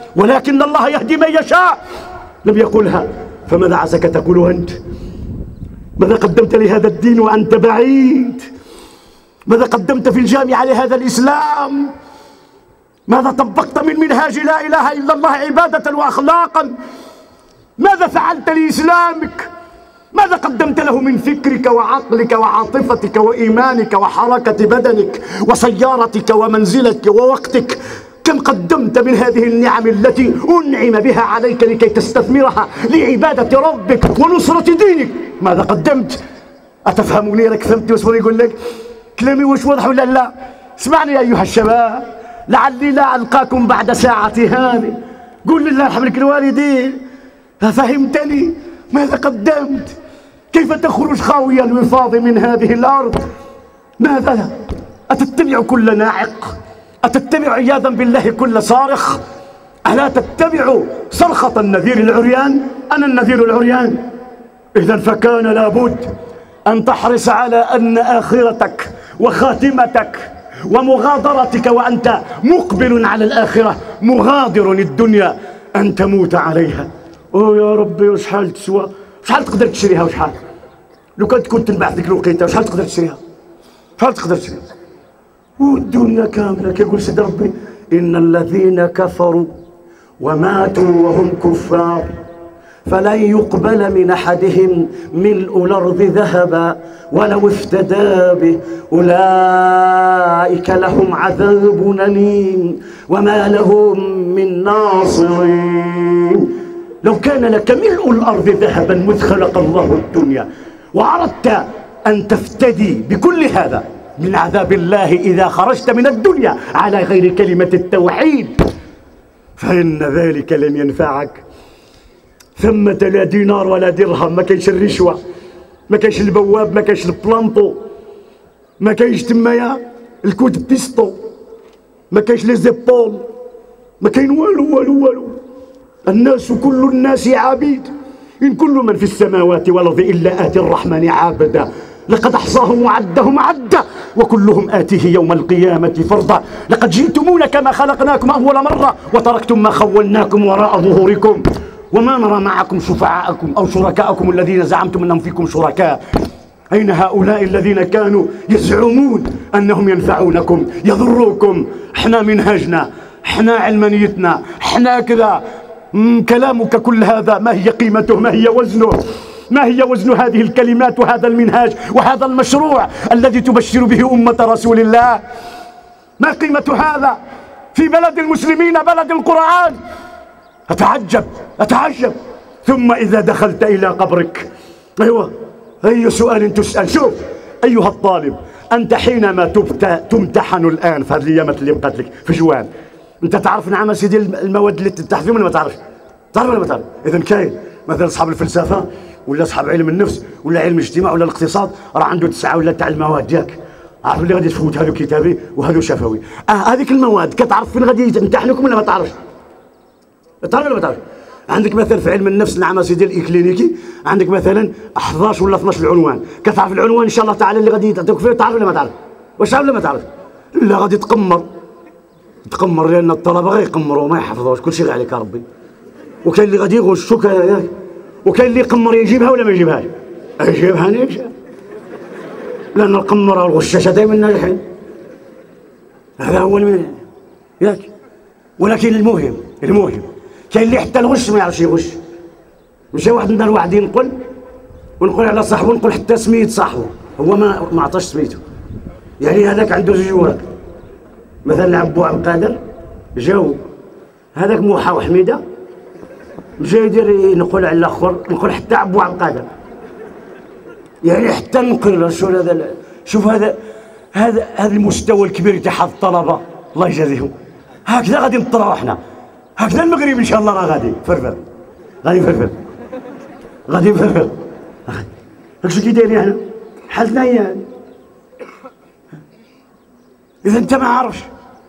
S1: ولكن الله يهدي من يشاء. لم يقلها، فماذا عساك تقول أنت؟ ماذا قدمت لهذا الدين وأنت بعيد؟ ماذا قدمت في الجامعة لهذا الإسلام؟ ماذا طبقت من منهاج لا إله إلا الله عبادة وأخلاقا؟ ماذا فعلت لإسلامك؟ ماذا قدمت له من فكرك وعقلك وعاطفتك وإيمانك وحركة بدنك وسيارتك ومنزلك ووقتك؟ كم قدمت من هذه النعم التي أنعم بها عليك لكي تستثمرها لعبادة ربك ونصرة دينك؟ ماذا قدمت؟ أتفهمني؟ راك فهمتني واش يقول لك؟ كلامي واش واضح ولا لا؟ اسمعني يا أيها الشباب، لعلي لا ألقاكم بعد ساعتي هذه. قول لله يرحم لك الوالدين، فهمتني؟ ماذا قدمت؟ كيف تخرج خاوي الوفاض من هذه الأرض؟ ماذا؟ أتتبع كل ناعق؟ أتتبع عياذا بالله كل صارخ؟ ألا تتبع صرخة النذير العريان؟ أنا النذير العريان. إذا فكان لابد أن تحرص على أن آخرتك وخاتمتك ومغادرتك وأنت مقبل على الآخرة مغادر الدنيا أن تموت عليها. أوه يا ربي، وشحال تسوى؟ شحال تقدر تشريها؟ وشحال؟ لو كنت تنباع ذيك الوقيته وشحال تقدر تشريها؟ شحال تقدر تشريها؟ والدنيا كامله. كيقول سيدي ربي: إن الذين كفروا وماتوا وهم كفار فلن يقبل من أحدهم ملء الأرض ذهبا ولو افتدى به أولئك لهم عذاب أليم وما لهم من ناصرين. لو كان لك ملء الأرض ذهبا مذ خلق الله الدنيا وأردت أن تفتدي بكل هذا من عذاب الله إذا خرجت من الدنيا على غير كلمة التوحيد، فإن ذلك لن ينفعك. ثمة لا دينار ولا درهم، ما كاينش الرشوة، ما كاينش البواب، ما كاينش البلانطو، ما كاينش تمايا الكود بيستو، ما كاينش لي زيبول، ما كاين والو والو والو. الناس كل الناس عبيد، إن كل من في السماوات والأرض إلا آتي الرحمن عابدا. لقد أحصاهم وعدهم عدا وكلهم آتيه يوم القيامة فردا. لقد جئتمونا كما خلقناكم أول مرة وتركتم ما خولناكم وراء ظهوركم وما نرى معكم شفعاءكم أو شركاءكم الذين زعمتم أنهم فيكم شركاء. أين هؤلاء الذين كانوا يزعمون أنهم ينفعونكم يضروكم؟ احنا منهجنا، احنا علمانيتنا، احنا كذا. كلامك كل هذا ما هي قيمته؟ ما هي وزنه؟ ما هي وزن هذه الكلمات وهذا المنهاج وهذا المشروع الذي تبشر به أمة رسول الله؟ ما قيمة هذا في بلد المسلمين، بلد القرآن؟ أتعجب أتعجب. ثم إذا دخلت إلى قبرك، أيوة، أي سؤال تسأل. شوف أيها الطالب، أنت حينما تمتحن الآن في هذه الأيامات اللي بقات لك في جوان، أنت تعرف نعم سيدي المواد اللي تمتحن فيهم ولا ما تعرفش؟ تعرف ولا ما تعرف؟ إذا كاين مثلا أصحاب الفلسفة ولا أصحاب علم النفس ولا علم الاجتماع ولا الاقتصاد راه عنده 9 ولا تاع المواد ياك، عارف اللي غادي تفوت هذو كتابي وهذو شفوي. هذيك المواد كتعرف فين غادي يمتحنوكم ولا ما تعرفش؟ تعرف ولا ما تعرفش؟ عندك مثلا في علم النفس نعم سيدي الإكلينيكي عندك مثلا 11 ولا 12 العنوان، كتعرف العنوان إن شاء الله تعالى اللي غادي تعطيوك فيه. تعرف ولا ما تعرف؟ واش تعرف ولا ما تعرف؟ لا غادي تقمر لأن الطلبة غير يقمروا ما يحفظوش، كلشي غير عليك ربي. وكاين اللي غادي يغشوك ياك، وكاين اللي يقمر يجيبها ولا ما يجيبهاش؟ يجيبها نيجا، لأن القمرة والغشاشة دائما ناجحين. هذا هو المنهج ياك. ولكن المهم كاين اللي حتى الغش ما يعرفش يغش. مشى واحد النهار واحد ينقل على صاحبه، نقول حتى سميت صاحبه هو ما عطاش سميته، يعني هذاك عنده زوج جواب. مثلا عبو عبد القادر جاوب، هذاك موحى وحميده مشى يدير ينقل على الاخر، نقول حتى عبو عبد القادر، يعني حتى نقل. شو هذا؟ شوف هذا المستوى الكبير تاع الطلبه الله يجازيهم. هكذا غادي نطلعوا احنا، هكذا المغرب ان شاء الله راه غادي فرفر، غادي فرفر. هاكشي كي دايرين احنا حالتنا هي هذه. اذا انت ما عارف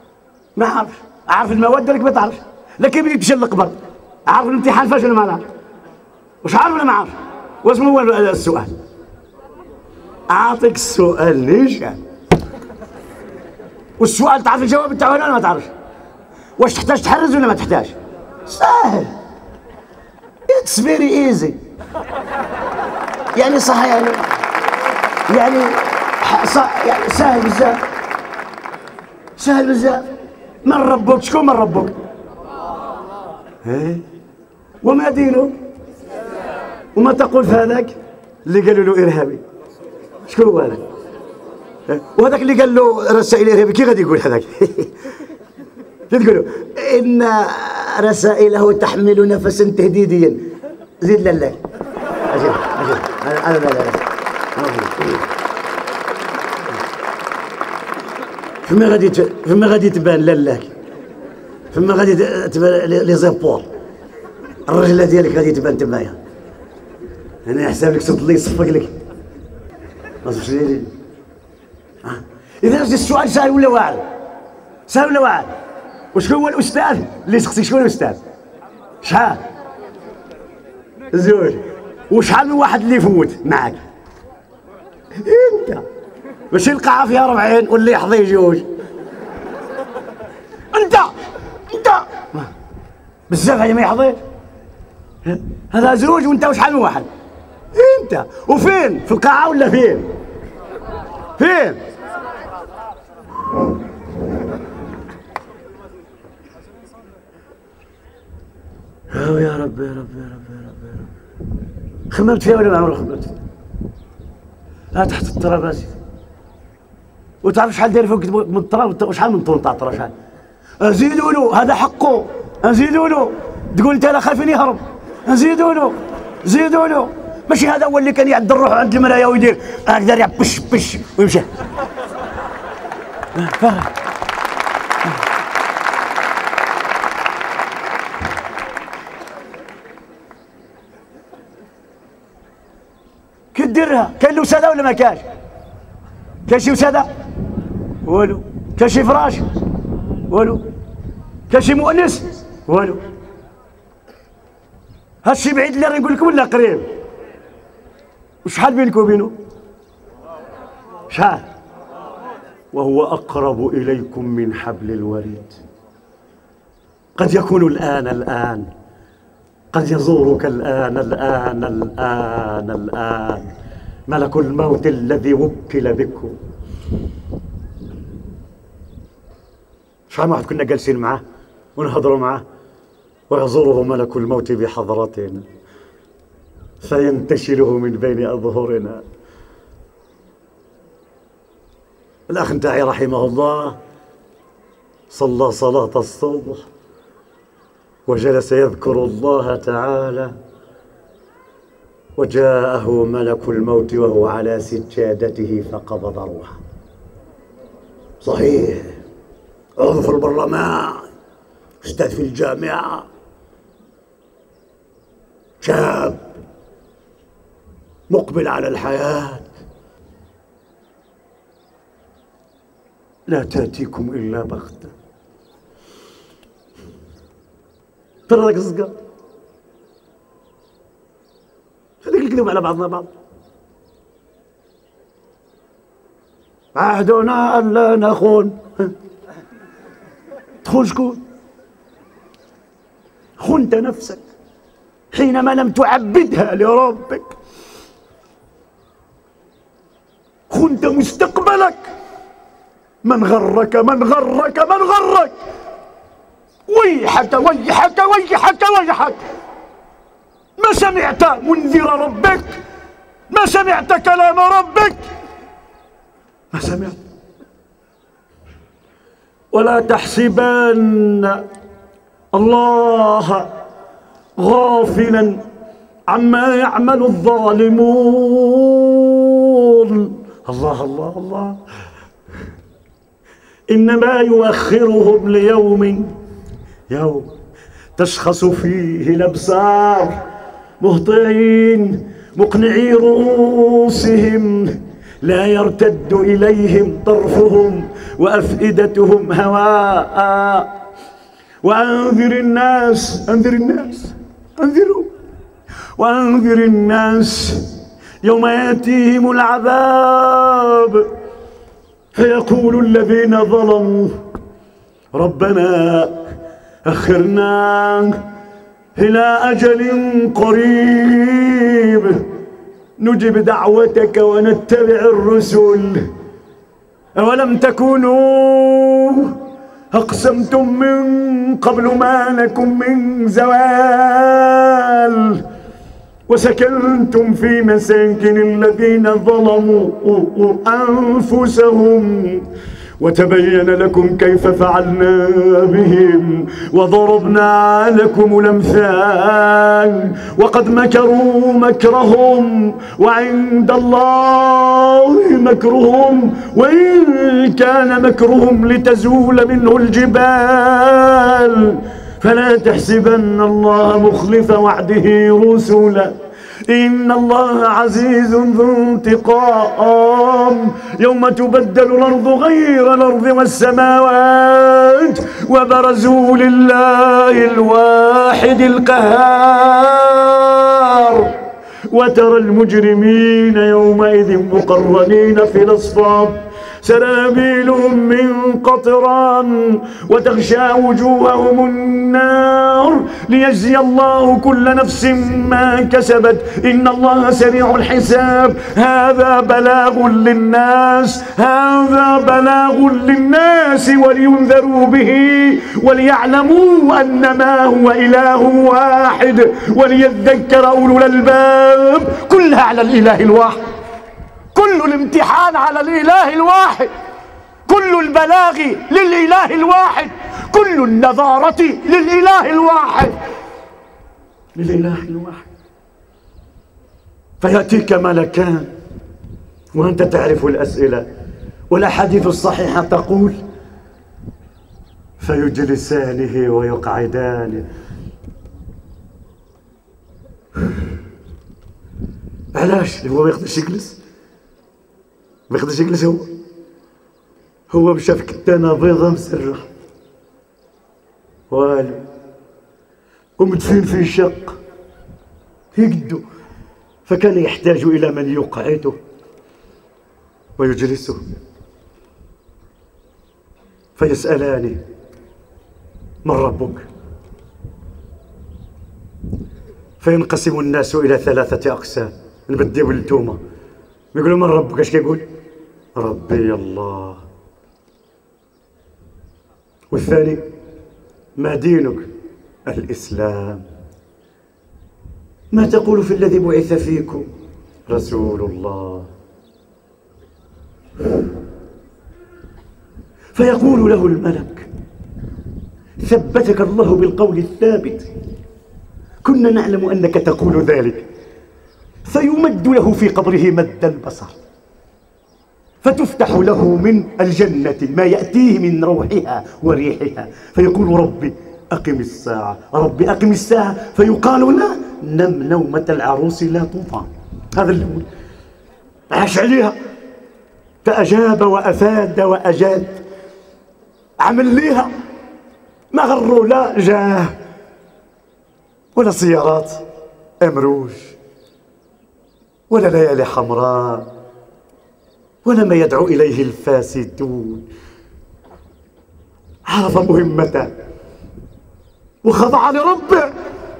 S1: المواد ديالك ما تعرفش، لكن بديت تمشي للقبر عارف الامتحان فاش ولا ما عارف؟ واش عارف ولا ما عارف؟ واش هو السؤال؟ اعطيك السؤال نيشان، والسؤال تعرف الجواب تاعو ولا ما تعرفش؟ واش تحتاج تحرز ولا ما تحتاج؟
S2: سهل. اتس فيري ايزي. يعني صح يعني صح يعني سهل بزاف. سهل بزاف. من ربك؟ شكون من ربك؟ وما دينه؟ وما تقول في هذاك اللي قالوا له ارهابي؟ شكون هو هذاك؟ وهذاك اللي قال له رسائل ارهابي كي غادي يقول هذاك؟ كي تقولوا ان رسائله تحمل نفسا تهديديا. زيد لاله. اجل انا لا فما غادي تبان لالاك، فما غادي تبان لي زيبور، الرجله ديالك غادي تبان تمايا. انا حساب لك صد لي يصفق لك. ما صافش لي. اذا السؤال سهل ولا واعر؟ سهل ولا واعر؟ وشكون هو الاستاذ اللي سقسي؟ شكون الاستاذ؟ شحال؟ زوج. وشحال من واحد اللي يفوت معاك؟ انت. ماشي القاعه فيها 40 واللي يحظي جوج. انت بزاف هذا ما يحظيش. هذا زوج وانت وشحال من واحد؟ انت. وفين؟ في القاعه ولا فين؟ فين؟ يا رب يا رب يا رب يا رب يا رب. خممت فيها ولا ما عمرك خممت فيها؟ لا تحت التراب اسيدي. وتعرف شحال داير فوق من التراب وشحال من طول تاع التراب؟ شحال؟ ازيدوا له، هذا حقه. ازيدوا له. تقول انت لا خايفين يهرب. ازيدوا له. زيدوا له. ماشي هذا هو اللي كان يعدل روحه عند المرايه ويدير هكذا يا بش ويمشي. فاهم؟ كي ديرها؟ كاين له وساده ولا ما كاش؟ كاين شي وساده؟ والو. كاين شي فراش؟ والو. كاين شي مؤنس؟ والو. هادشي بعيد اللي راه نقول لكم ولا قريب؟ وشحال بينك وبينه؟ شحال؟ وهو أقرب إليكم من حبل الوريد. قد يكون الآن قد يزورك الآن ملك الموت الذي وكل بكم. شحال من واحد كنا جالسين معاه ونهضروا معاه ويزوره ملك الموت بحضرتنا فينتشله من بين أظهرنا. الأخ نتاعي رحمه الله صلى صلاة الصبح وجلس يذكر الله تعالى وجاءه ملك الموت وهو على سجادته فقبض روحه. صحيح، عضو في البرلمان، أستاذ في الجامعة، شاب مقبل على الحياة، لا تأتيكم إلا بغتة. ترى ذاك الزقر خليك نكذب على بعضنا بعض. عهدنا ألا نخون. تخون شكون؟ خنت نفسك حينما لم تعبدها لربك. خنت مستقبلك. من غرك من غرك من غرك. ويحك ويحك ويحك ويحك. ما سمعت منذر ربك؟ ما سمعت كلام ربك؟ ما سمعت. ولا تحسبن الله غافلا عما يعمل الظالمون. الله الله الله. إنما يؤخرهم ليوم تشخص فيه الأبصار مهطعين مقنعي رؤوسهم لا يرتد إليهم طرفهم وأفئدتهم هواء. وأنذر الناس أنذروا وأنذر الناس يوم يأتيهم العذاب فيقول الذين ظلموا ربنا أخرنا
S1: إلى أجل قريب نجب دعوتك ونتبع الرسل. أولم تكونوا أقسمتم من قبل ما لكم من زوال وسكنتم في مساكن الذين ظلموا أنفسهم وتبين لكم كيف فعلنا بهم وضربنا لكم الأمثال وقد مكروا مكرهم وعند الله مكرهم وإن كان مكرهم لتزول منه الجبال فلا تحسبن الله مخلف وعده رسلا إن الله عزيز ذو انتقام. يوم تبدل الأرض غير الأرض والسماوات وبرزوا لله الواحد القهار وترى المجرمين يومئذ مقرنين في الأصفاد سرابيلهم من قطران وتغشى وجوههم النار ليجزي الله كل نفس ما كسبت إن الله سريع الحساب. هذا بلاغ للناس ولينذروا به وليعلموا أنما هو إله واحد وليذكر أولو الألباب. كلها على الإله الواحد، كل الامتحان على الإله الواحد، كل البلاغ للإله الواحد، كل النظارة للإله الواحد، للإله الواحد. فيأتيك ملكان وأنت تعرف الأسئلة والأحاديث الصحيحة تقول فيجلسانه ويقعدانه. علاش هو ما يقدرش يجلس؟ ما يقدرش يجلس. هو مشى في كتانة بيضة مسرح والو ومدفين في شق يقدو، فكان يحتاج إلى من يقعده ويجلسه. فيسألاني من ربك؟ فينقسم الناس إلى 3 أقسام. نبدي بالتومة يقولوا من ربك؟ اش كيقول؟ ربي الله. والثاني ما دينك؟ الإسلام. ما تقول في الذي بعث فيكم؟ رسول الله. فيقول له الملك ثبتك الله بالقول الثابت، كنا نعلم أنك تقول ذلك. فيمد له في قبره مد البصر فتفتح له من الجنة ما يأتيه من روحها وريحها، فيقول ربي أقم الساعة، ربي أقم الساعة. فيقال لا، نم نومة العروس لا تطعم. هذا اللي هو عاش عليها، فأجاب وأفاد وأجاد، عمل ليها، ما غروا لا جاه ولا سيارات أمروج ولا ليالي حمراء ولا ما يدعو إليه الفاسدون. عرف مهمته وخضع لربه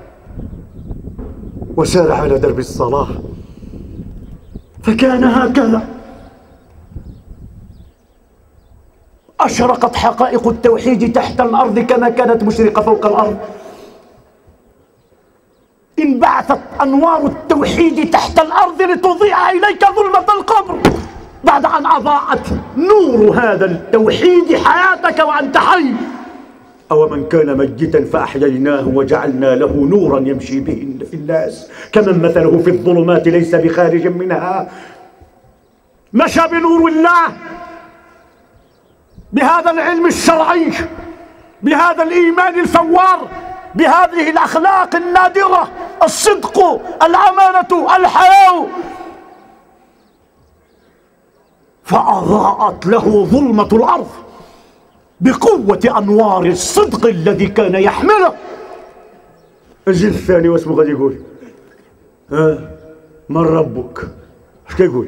S1: وسار على درب الصلاح. فكان هكذا، أشرقت حقائق التوحيد تحت الأرض كما كانت مشرقة فوق الأرض. انبعثت أنوار التوحيد تحت الأرض لتضيء إليك ظلمة القبر بعد أن أضاءت نور هذا التوحيد حياتك وأنت حي. أو من كان ميتا فأحييناه وجعلنا له نورا يمشي به في الناس كمن مثله في الظلمات ليس بخارج منها. مشى بنور الله، بهذا العلم الشرعي، بهذا الإيمان الفوار، بهذه الأخلاق النادرة، الصدق، الأمانة، الحياء، فأضاءت له ظلمة الأرض بقوة أنوار الصدق الذي كان يحمله. الجيل الثاني واسمه غادي يقول من ربك؟ اش كيقول؟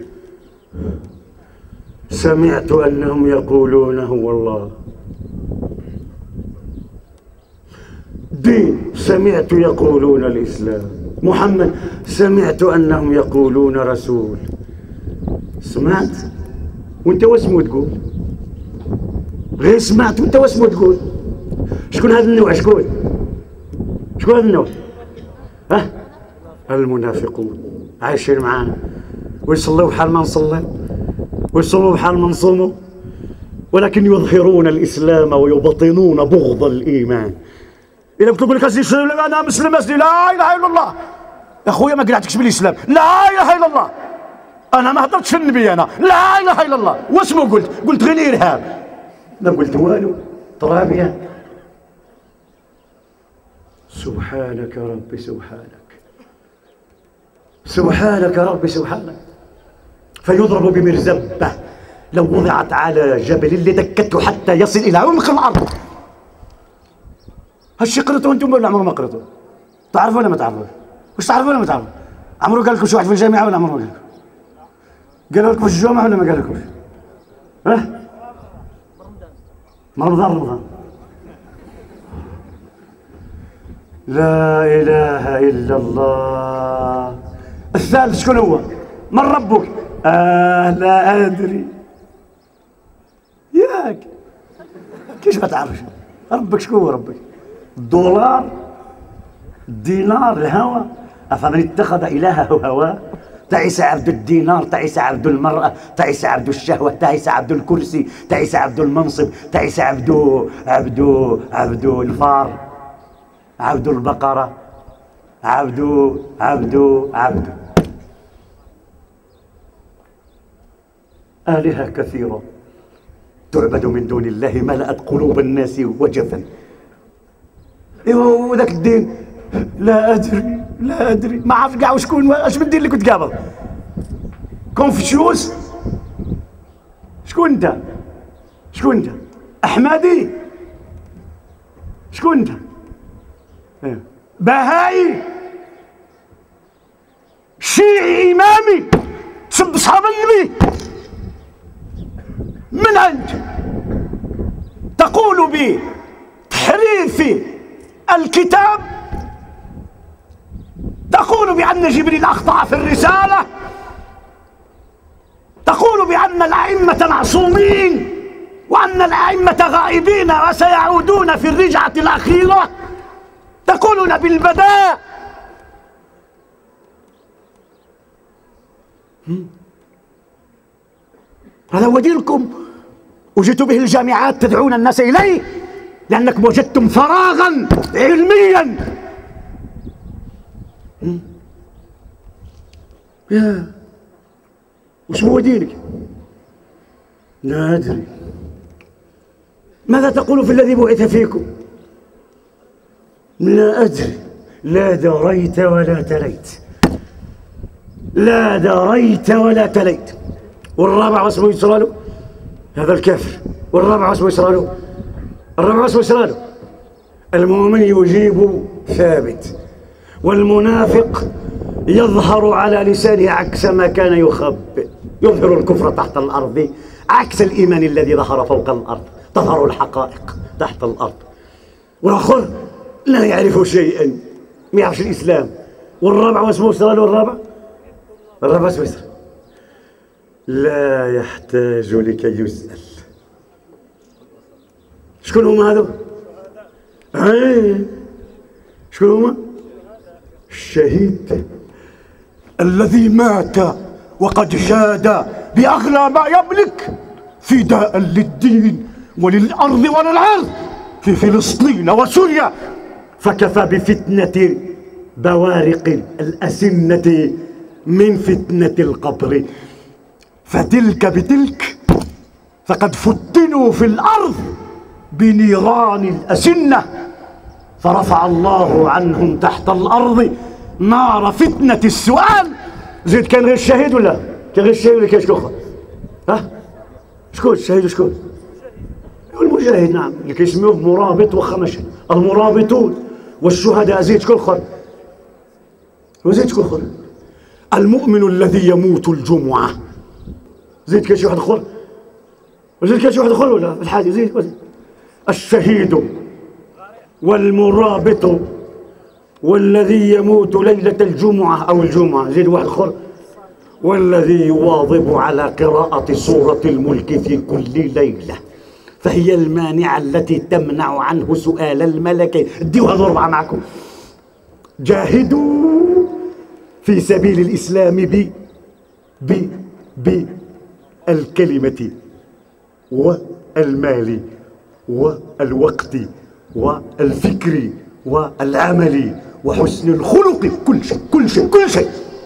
S1: سمعت أنهم يقولون هو الله. الدين سمعت يقولون الإسلام، محمد سمعت أنهم يقولون رسول. سمعت وانت واسمو تقول، غير سمعت وانت واسمو تقول. شكون هذا النوع؟ شكون هذا النوع؟ ها؟ المنافقون عايشين معانا، ويصلوا بحال ما نصلي، ويصوموا بحال ما نصوموا، ولكن يظهرون الإسلام ويبطنون بغض الإيمان. إذا قلت لك أنا مسلم أسلم، لا إله إلا الله يا خويا، ما قلعتكش بالإسلام، لا إله إلا الله. أنا ما هضرتش في النبي، أنا لا إله إلا الله. واسمو قلت غير الإرهاب، ما قلت والو. ترابية. سبحانك ربي سبحانك، سبحانك ربي سبحانك. فيضرب بمرزبة لو وضعت على جبل اللي دكته حتى يصل إلى عمق الأرض. هالشي قريتوه انتم ولا عمره ما قريتوه؟ تعرفوا ولا ما تعرفوش؟ واش تعرفوا ولا ما تعرفوا؟ عمره قال لكم شي واحد في الجامعة ولا عمره ما قال لكم؟ قالوا لكم في الجامعة ولا ما قال لكمش؟ ها؟ رمضان. لا إله إلا الله. الثالث شكون هو؟ من ربك؟ لا أدري. ياك كيش ما تعرفش؟ ربك شكون هو ربك؟ الدولار، الدينار، الهوى. أفمن اتخذ إلهه هواه؟ تعس عبد الدينار، تعس عبد المرأة، تعس عبد الشهوة، تعس عبد الكرسي، تعس عبد المنصب، تعس عبد الفار، عبد البقرة، عبد آلهة كثيرة تعبد من دون الله ملأت قلوب الناس وجفا. وذاك الدين لا أدري ما عرف كاع وشكون، اش من الدين اللي كنت قابل؟ كونفوشيوس؟ شكون انت؟ أحمدي؟ شكون انت؟ بهائي؟ شيعي إمامي تسب أصحاب النبي؟ من أنت؟ تقول بتحريف الكتاب، تقول بأن جبريل أخطأ في الرسالة، تقول بأن الأئمة معصومين وأن الأئمة غائبين وسيعودون في الرجعة الأخيرة، تقولون بالبداء. هذا هو دينكم، وجئتوا به الجامعات تدعون الناس إليه لأنكم وجدتم فراغا علميا. يا وش هو دينك؟ لا أدري. ماذا تقول في الذي بعث فيكم؟ لا أدري. لا دريت ولا تليت، لا دريت ولا تليت. والرابع واسمه يسرى له، هذا الكافر. والرابع واسمه يسرى له، الرابع واسمه يسرى له. المؤمن يجيب ثابت، والمنافق يظهر على لسانه عكس ما كان يخبئ. يظهر الكفر تحت الأرض عكس الإيمان الذي ظهر فوق الأرض. تظهر الحقائق تحت الأرض. والآخر لا يعرف شيئا، ما يعرفش الإسلام. والرابع واسمه يسرى له، الرابع اسمه يسرى، لا يحتاج لكي يسأل. شكون هما هذو؟ شكون هما؟ الشهيد الذي مات وقد جاد بأغلى ما يملك فداء للدين وللأرض وللعرض في فلسطين وسوريا. فكفى بفتنة بوارق الأسنة من فتنة القبر، فتلك بتلك فقد فتنوا في الأرض بنيران الأسنة، فرفع الله عنهم تحت الأرض نار فتنة السؤال. زيد كان غير الشهيد ولا كان غير الشهيد ولا كان شكون اخر؟ ها؟ شكون الشهيد وشكون؟ المجاهد، نعم، اللي كيسميوه مرابط وخمش. المرابطون والشهداء. زيد شكون اخر؟ وزيد شكون اخر؟ المؤمن الذي يموت الجمعة. زيد كان شي واحد اخر؟ وزيد كان شي واحد اخر ولا في الحادي؟ زيد الشهيد والمرابط والذي يموت ليلة الجمعة أو الجمعة، زيد واحد آخر، والذي يواظب على قراءة سورة الملك في كل ليلة، فهي المانعة التي تمنع عنه سؤال الملك. اديوا هذو أربعة معكم. جاهدوا في سبيل الإسلام بالكلمة والمال والوقت والفكر والعمل وحسن الخلق، كل شيء كل شيء كل شيء.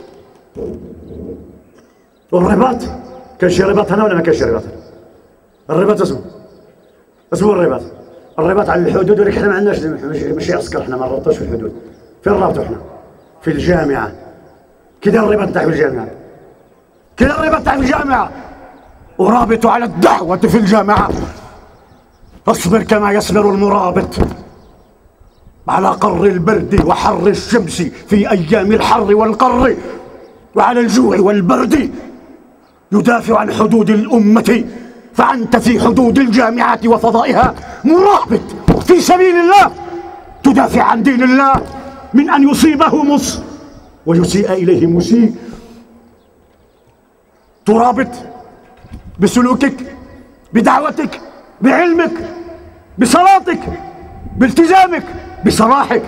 S1: والرباط، كان شي رباط هنا ولا ما كانش رباط؟ الرباط اسمه الرباط. الرباط على الحدود، ولكن احنا ما عندناش، ماشي عسكر، احنا ما نربطوش في الحدود. فين نربطوا احنا؟ في الجامعة. كذا الرباط تاع في الجامعة، كذا الرباط تاع في الجامعة. أرابط على الدعوة في الجامعة. اصبر كما يصبر المرابط على قر البرد وحر الشمس في أيام الحر والقر، وعلى الجوع والبرد. يدافع عن حدود الأمة، فأنت في حدود الجامعة وفضائها مرابط في سبيل الله، تدافع عن دين الله من أن يصيبه مص ويسيء إليه مسيء. ترابط بسلوكك، بدعوتك، بعلمك، بصلاتك، بالتزامك، بصلاحك.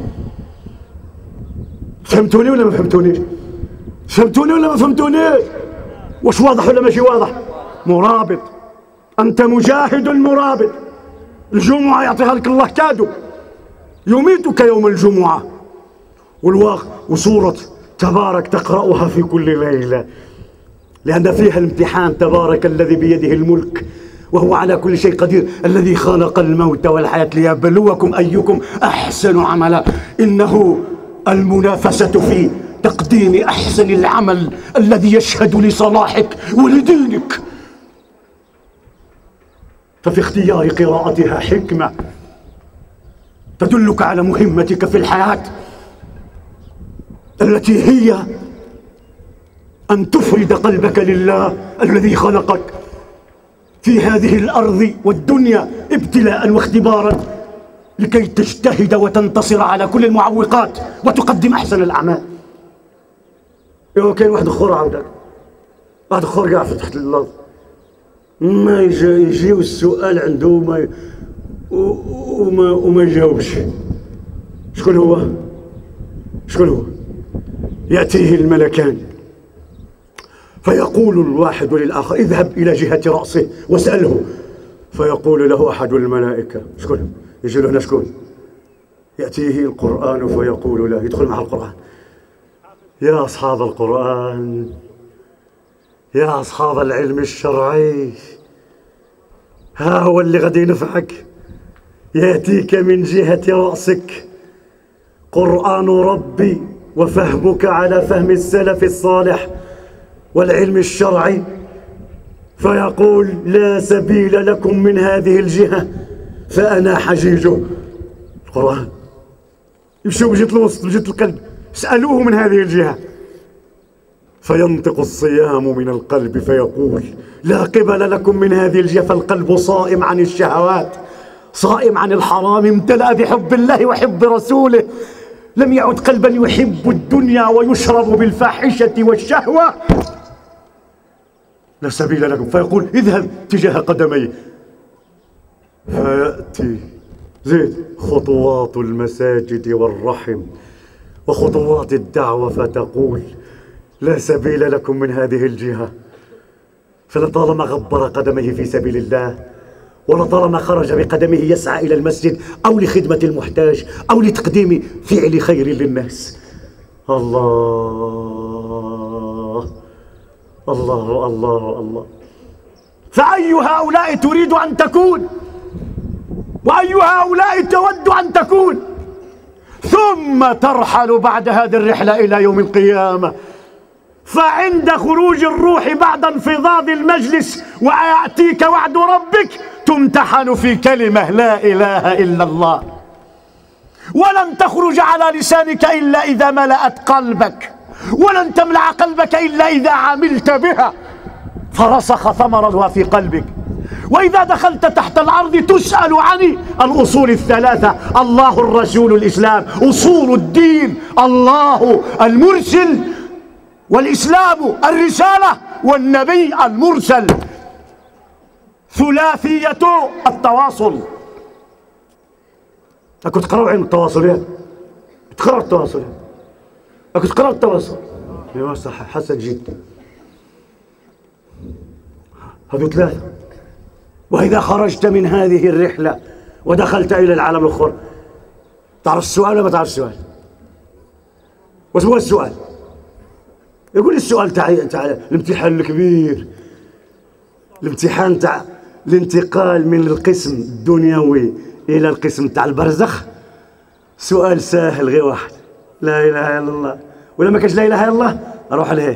S1: فهمتوني ولا ما فهمتونيش؟ فهمتوني ولا ما فهمتونيش؟ وش واضح ولا ماشي واضح؟ مرابط، أنت مجاهد مرابط. الجمعة يعطيها لك الله كادو، يميتك يوم الجمعة. وسورة تبارك تقرأها في كل ليلة، لأن فيها الامتحان. تبارك الذي بيده الملك وهو على كل شيء قدير، الذي خلق الموت والحياة ليبلوكم أيكم أحسن عملا. إنه المنافسة في تقديم أحسن العمل الذي يشهد لصلاحك ولدينك. ففي اختيار قراءتها حكمة تدلك على مهمتك في الحياة، التي هي أن تفرد قلبك لله الذي خلقك في هذه الأرض والدنيا ابتلاء واختبارا، لكي تجتهد وتنتصر على كل المعوقات وتقدم أحسن الأعمال. كاين واحد اخر عاودك، واحد اخر قاعد في تحت الارض، ما يجيو السؤال عنده وما يجاوبش. شكون هو؟ شكون هو؟ يأتيه الملكان فيقول الواحد للآخر اذهب إلى جهة رأسه واسأله، فيقول له أحد الملائكة شكون؟ يجي له هنا شكون؟ يأتيه القرآن فيقول له، يدخل مع القرآن: يا أصحاب القرآن، يا أصحاب العلم الشرعي، ها هو اللي غادي ينفعك. يأتيك من جهة رأسك قرآن ربي وفهمك على فهم السلف الصالح والعلم الشرعي، فيقول: لا سبيل لكم من هذه الجهة فأنا حجيجه. القرآن يمشوا بجهة الوسط، بجهة القلب، اسألوه من هذه الجهة. فينطق الصيام من القلب فيقول: لا قبل لكم من هذه الجهة. فالقلب صائم عن الشهوات، صائم عن الحرام، امتلأ بحب الله وحب رسوله، لم يعد قلبا يحب الدنيا ويشرب بالفاحشة والشهوة. لا سبيل لكم. فيقول: اذهب تجاه قدميه. فيأتي زيد خطوات المساجد والرحم وخطوات الدعوة، فتقول: لا سبيل لكم من هذه الجهة. فلطالما غبر قدميه في سبيل الله، ولطالما خرج بقدمه يسعى إلى المسجد أو لخدمة المحتاج أو لتقديم فعل خير للناس. الله الله الله الله. فأي هؤلاء تريد أن تكون؟ وأي هؤلاء تود أن تكون؟ ثم ترحل بعد هذه الرحلة إلى يوم القيامة، فعند خروج الروح بعد انفضاض المجلس ويأتيك وعد ربك تمتحن في كلمة: لا إله إلا الله، ولن تخرج على لسانك إلا إذا ملأت قلبك، ولن تملأ قلبك إلا إذا عملت بها فرسخ ثمرها في قلبك،
S2: وإذا دخلت تحت الأرض تسأل عن الأصول الثلاثة: الله، الرسول، الإسلام. أصول الدين الله المرسل، والإسلام الرسالة، والنبي المرسل. ثلاثية التواصل. أكو تقرأوا علم التواصل يا تقرأوا التواصل، أكو تقرأوا التواصل. ايوه صح، حسن جدا. هذو ثلاثة. وإذا خرجت من هذه الرحلة ودخلت إلى العالم الآخر، تعرف السؤال ولا ما تعرف السؤال؟ وش هو السؤال؟ يقول السؤال تاع الامتحان الكبير، الامتحان تاع الانتقال من القسم الدنيوي إلى القسم تاع البرزخ. سؤال سهل غير واحد: لا إله إلا الله. ولا ما كانش لا إله إلا الله، روح لهيه،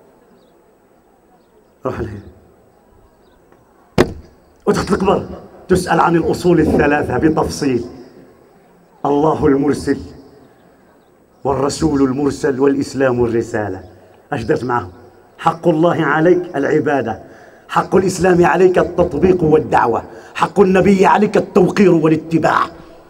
S2: روح لهيه. وتحت القبر تسأل عن الأصول الثلاثة بتفصيل: الله المرسل، والرسول المرسل، والإسلام الرسالة. اش درت معهم؟ حق الله عليك العبادة، حق الإسلام عليك التطبيق والدعوة، حق النبي عليك التوقير والاتباع.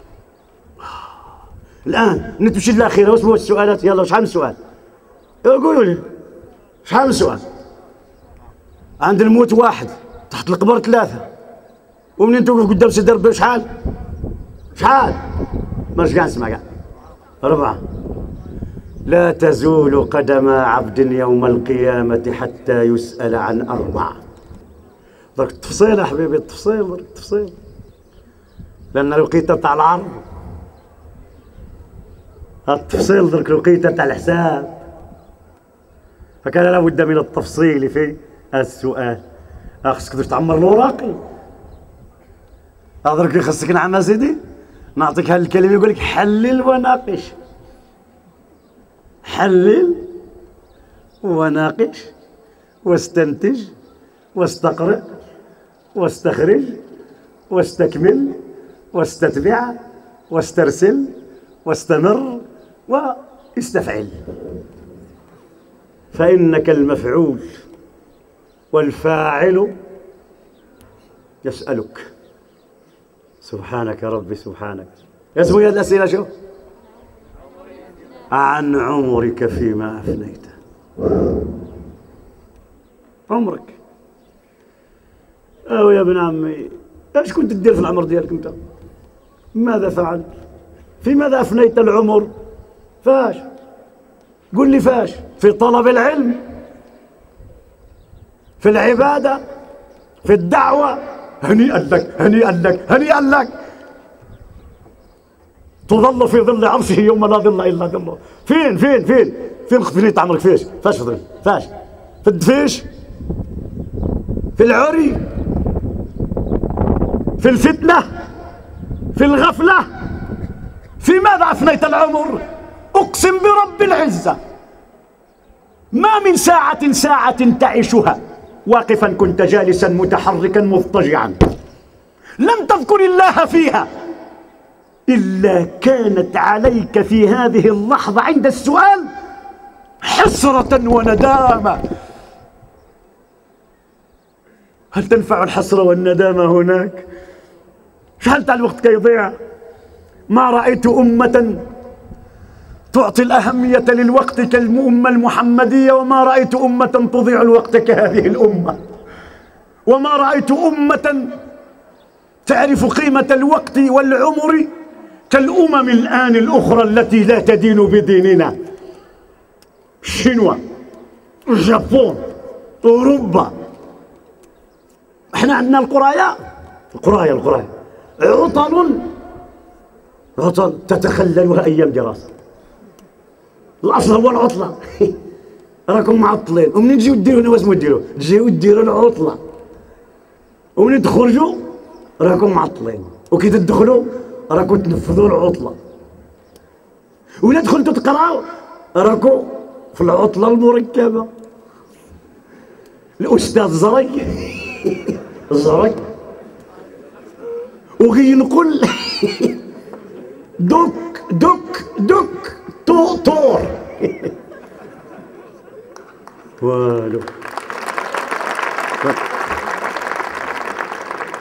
S2: الآن نتمشي للأخيرة. وش هو السؤالات؟ يلا شحال من سؤال؟ قولوا لي شحال من سؤال؟ عند الموت واحد، تحت القبر ثلاثة، ومنين توقف قدام سيدي ربي شحال؟ شحال؟ ماش قاعد نسمع قاعد. أربعة. لا تزول قدم عبد يوم القيامة حتى يسأل عن أربع. درك التفصيل يا حبيبي، التفصيل، التفصيل، لأن الوقيته تاع العرض، التفصيل درك الوقيته تاع الحساب. فكان لابد من التفصيل في السؤال. خصك تعمر الوراقي. درك خصك نعم يا سيدي، نعطيك هذه الكلمة يقول لك: حلل وناقش. حلل وناقش واستنتج واستقرئ واستخرج واستكمل واستتبع واسترسل واستمر واستفعل. فإنك المفعول والفاعل يسألك. سبحانك ربي سبحانك. اسمه هذه الأسئلة شو؟ عن عمرك فيما أفنيته. عمرك. يا ابن عمي، ايش كنت تدير في العمر ديالك انت؟ ماذا فعلت؟ في ماذا أفنيت العمر؟ فاش؟ قل لي فاش؟ في طلب العلم، في العبادة، في الدعوة. هنيئا لك، هنيئا لك، هنيئا لك. تظل في ظل عرشه يوم لا ظل إلا ظله. فين فين فين فين فنيت عمرك؟ فيش؟ فاش فضل؟ فاش؟ في الدفيش؟ في العري؟ في الفتنة؟ في الغفلة؟ في ماذا أفنيت العمر؟ أقسم برب العزة ما من ساعة تعيشها واقفا كنت جالسا متحركا مضطجعا لم تذكر الله فيها إلا كانت عليك في هذه اللحظة عند السؤال حسرة وندامة. هل تنفع الحسرة والندامة هناك؟ شحال تاع الوقت كيضيع؟ ما رأيت أمة تعطي الأهمية للوقت كالأمة المحمدية، وما رأيت أمة تضيع الوقت كهذه الأمة، وما رأيت أمة تعرف قيمة الوقت والعمر كالأمم الآن الأخرى التي لا تدين بديننا. الشينوا، اليابان، أوروبا. احنا عندنا القراية عطل تتخللها أيام دراسة. الأصل هو العطلة. راكم معطلين، ومنين تجيو ديروا واش ديروا؟ تجيو ديروا العطلة، ومنين تخرجوا راكم معطلين، وكي تدخلوا راكم تنفذوا العطلة، ولا دخلتوا تقراو راكم في العطلة المركبة. الأستاذ زرق وغي ينقل دك طور والو.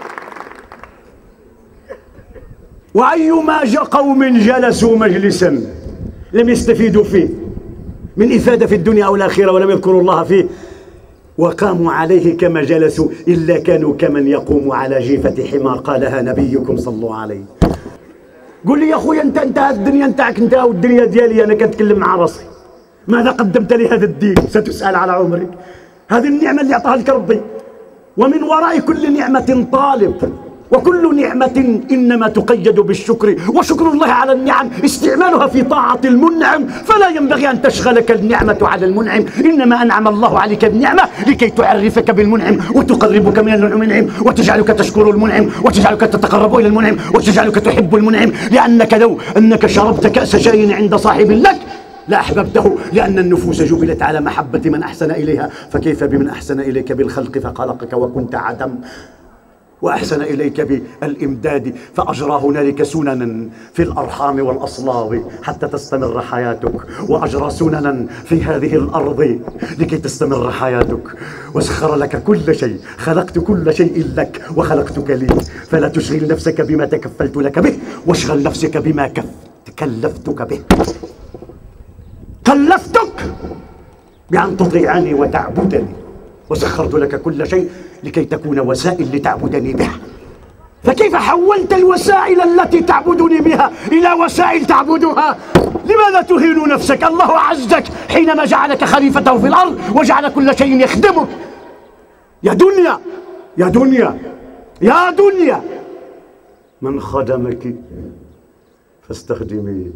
S2: وأيما قوم جلسوا مجلسا لم يستفيدوا فيه من إفادة في الدنيا أو الآخرة ولم يذكروا الله فيه وقاموا عليه كما جلسوا إلا كانوا كمن يقوم على جيفة حمار قالها نبيكم صلى الله عليه. قل لي يا أخويا أنت انتهت الدنيا نتاعك انتهى والدنيا ديالي أنا كنتكلم مع راسي. ماذا قدمت لهذا الدين؟ ستسأل على عمرك. هذه النعمة اللي أعطاها لك ربي، ومن وراء كل نعمة طالب، وكل نعمة إنما تقيد بالشكر، وشكر الله على النعم استعمالها في طاعة المنعم، فلا ينبغي أن تشغلك النعمة على المنعم، إنما أنعم الله عليك بالنعمة لكي تعرفك بالمنعم وتقربك من المنعم وتجعلك تشكر المنعم وتجعلك تتقرب إلى المنعم وتجعلك تحب المنعم، لأنك لو أنك شربت كأس شاي عند صاحب لك لا أحببته، لأن النفوس جبلت على محبة من أحسن إليها، فكيف بمن أحسن إليك بالخلق فخلقك وكنت عدم، وأحسن إليك بالإمداد فأجرى هنالك سننا في الأرحام والأصلاب حتى تستمر حياتك، وأجرى سننا في هذه الأرض لكي تستمر حياتك، وسخر لك كل شيء، خلقت كل شيء لك وخلقتك لي، فلا تشغل نفسك بما تكفلت لك به، واشغل نفسك بما كلفتك به. كلفتك بأن تطيعني وتعبدني، وسخرت لك كل شيء لكي تكون وسائل لتعبدني بها، فكيف حولت الوسائل التي تعبدني بها إلى وسائل تعبدها؟ لماذا تهين نفسك؟ الله عزك حينما جعلك خليفته في الأرض وجعل كل شيء يخدمك. يا دنيا يا دنيا يا دنيا، من خدمك فاستخدميه،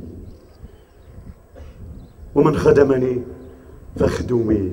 S2: ومن خدمني فاخدميه.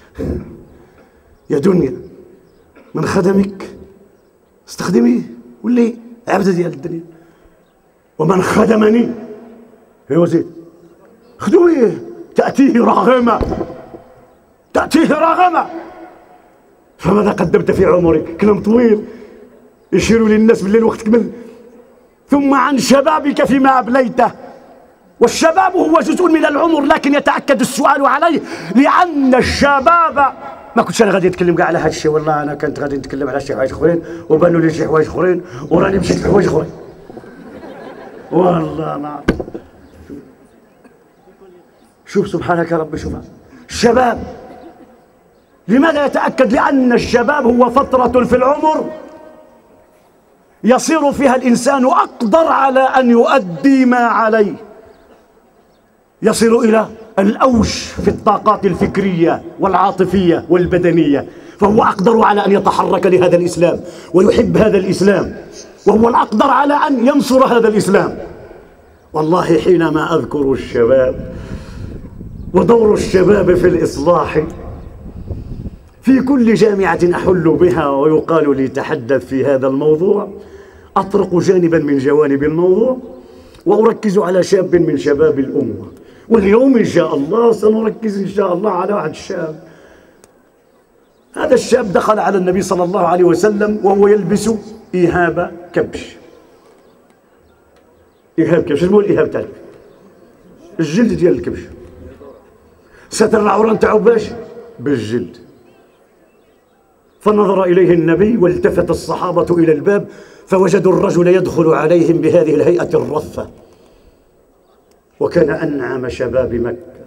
S2: يا دنيا من خدمك استخدميه واللي عبد ديال الدنيا، ومن خدمني هو زيد خدميه. تأتيه راغمة، تأتيه راغمة. فماذا قدمت في عمرك؟ كلام طويل يشير للناس بالليل وقت كمل. ثم عن شبابك فيما أبليته، والشباب هو جزء من العمر، لكن يتأكد السؤال عليه لأن الشباب ما كنتش انا غادي نتكلم كاع على هذا الشيء، والله انا كنت غادي نتكلم على شي حوايج اخرين وبانوا لي شي حوايج اخرين وراني مشيت لحوايج اخرين والله ما. شوف سبحانك يا ربي، شوف الشباب لماذا يتأكد؟ لأن الشباب هو فترة في العمر يصير فيها الإنسان أقدر على أن يؤدي ما عليه، يصل إلى الأوج في الطاقات الفكرية والعاطفية والبدنية، فهو أقدر على أن يتحرك لهذا الإسلام ويحب هذا الإسلام، وهو الأقدر على أن ينصر هذا الإسلام. والله حينما أذكر الشباب ودور الشباب في الإصلاح في كل جامعة أحل بها ويقال لي تحدث في هذا الموضوع، أطرق جانبا من جوانب الموضوع وأركز على شاب من شباب الأمة. واليوم إن شاء الله سنركز إن شاء الله على واحد الشاب. هذا الشاب دخل على النبي صلى الله عليه وسلم وهو يلبس إيهاب كبش. إيهاب كبش، شنو هو الإيهاب تاعك؟ الجلد ديال الكبش، ستر العورة نتاعو باش بالجلد. فنظر إليه النبي والتفت الصحابة إلى الباب فوجدوا الرجل يدخل عليهم بهذه الهيئة الرثة، وكان أنعم شباب مكة،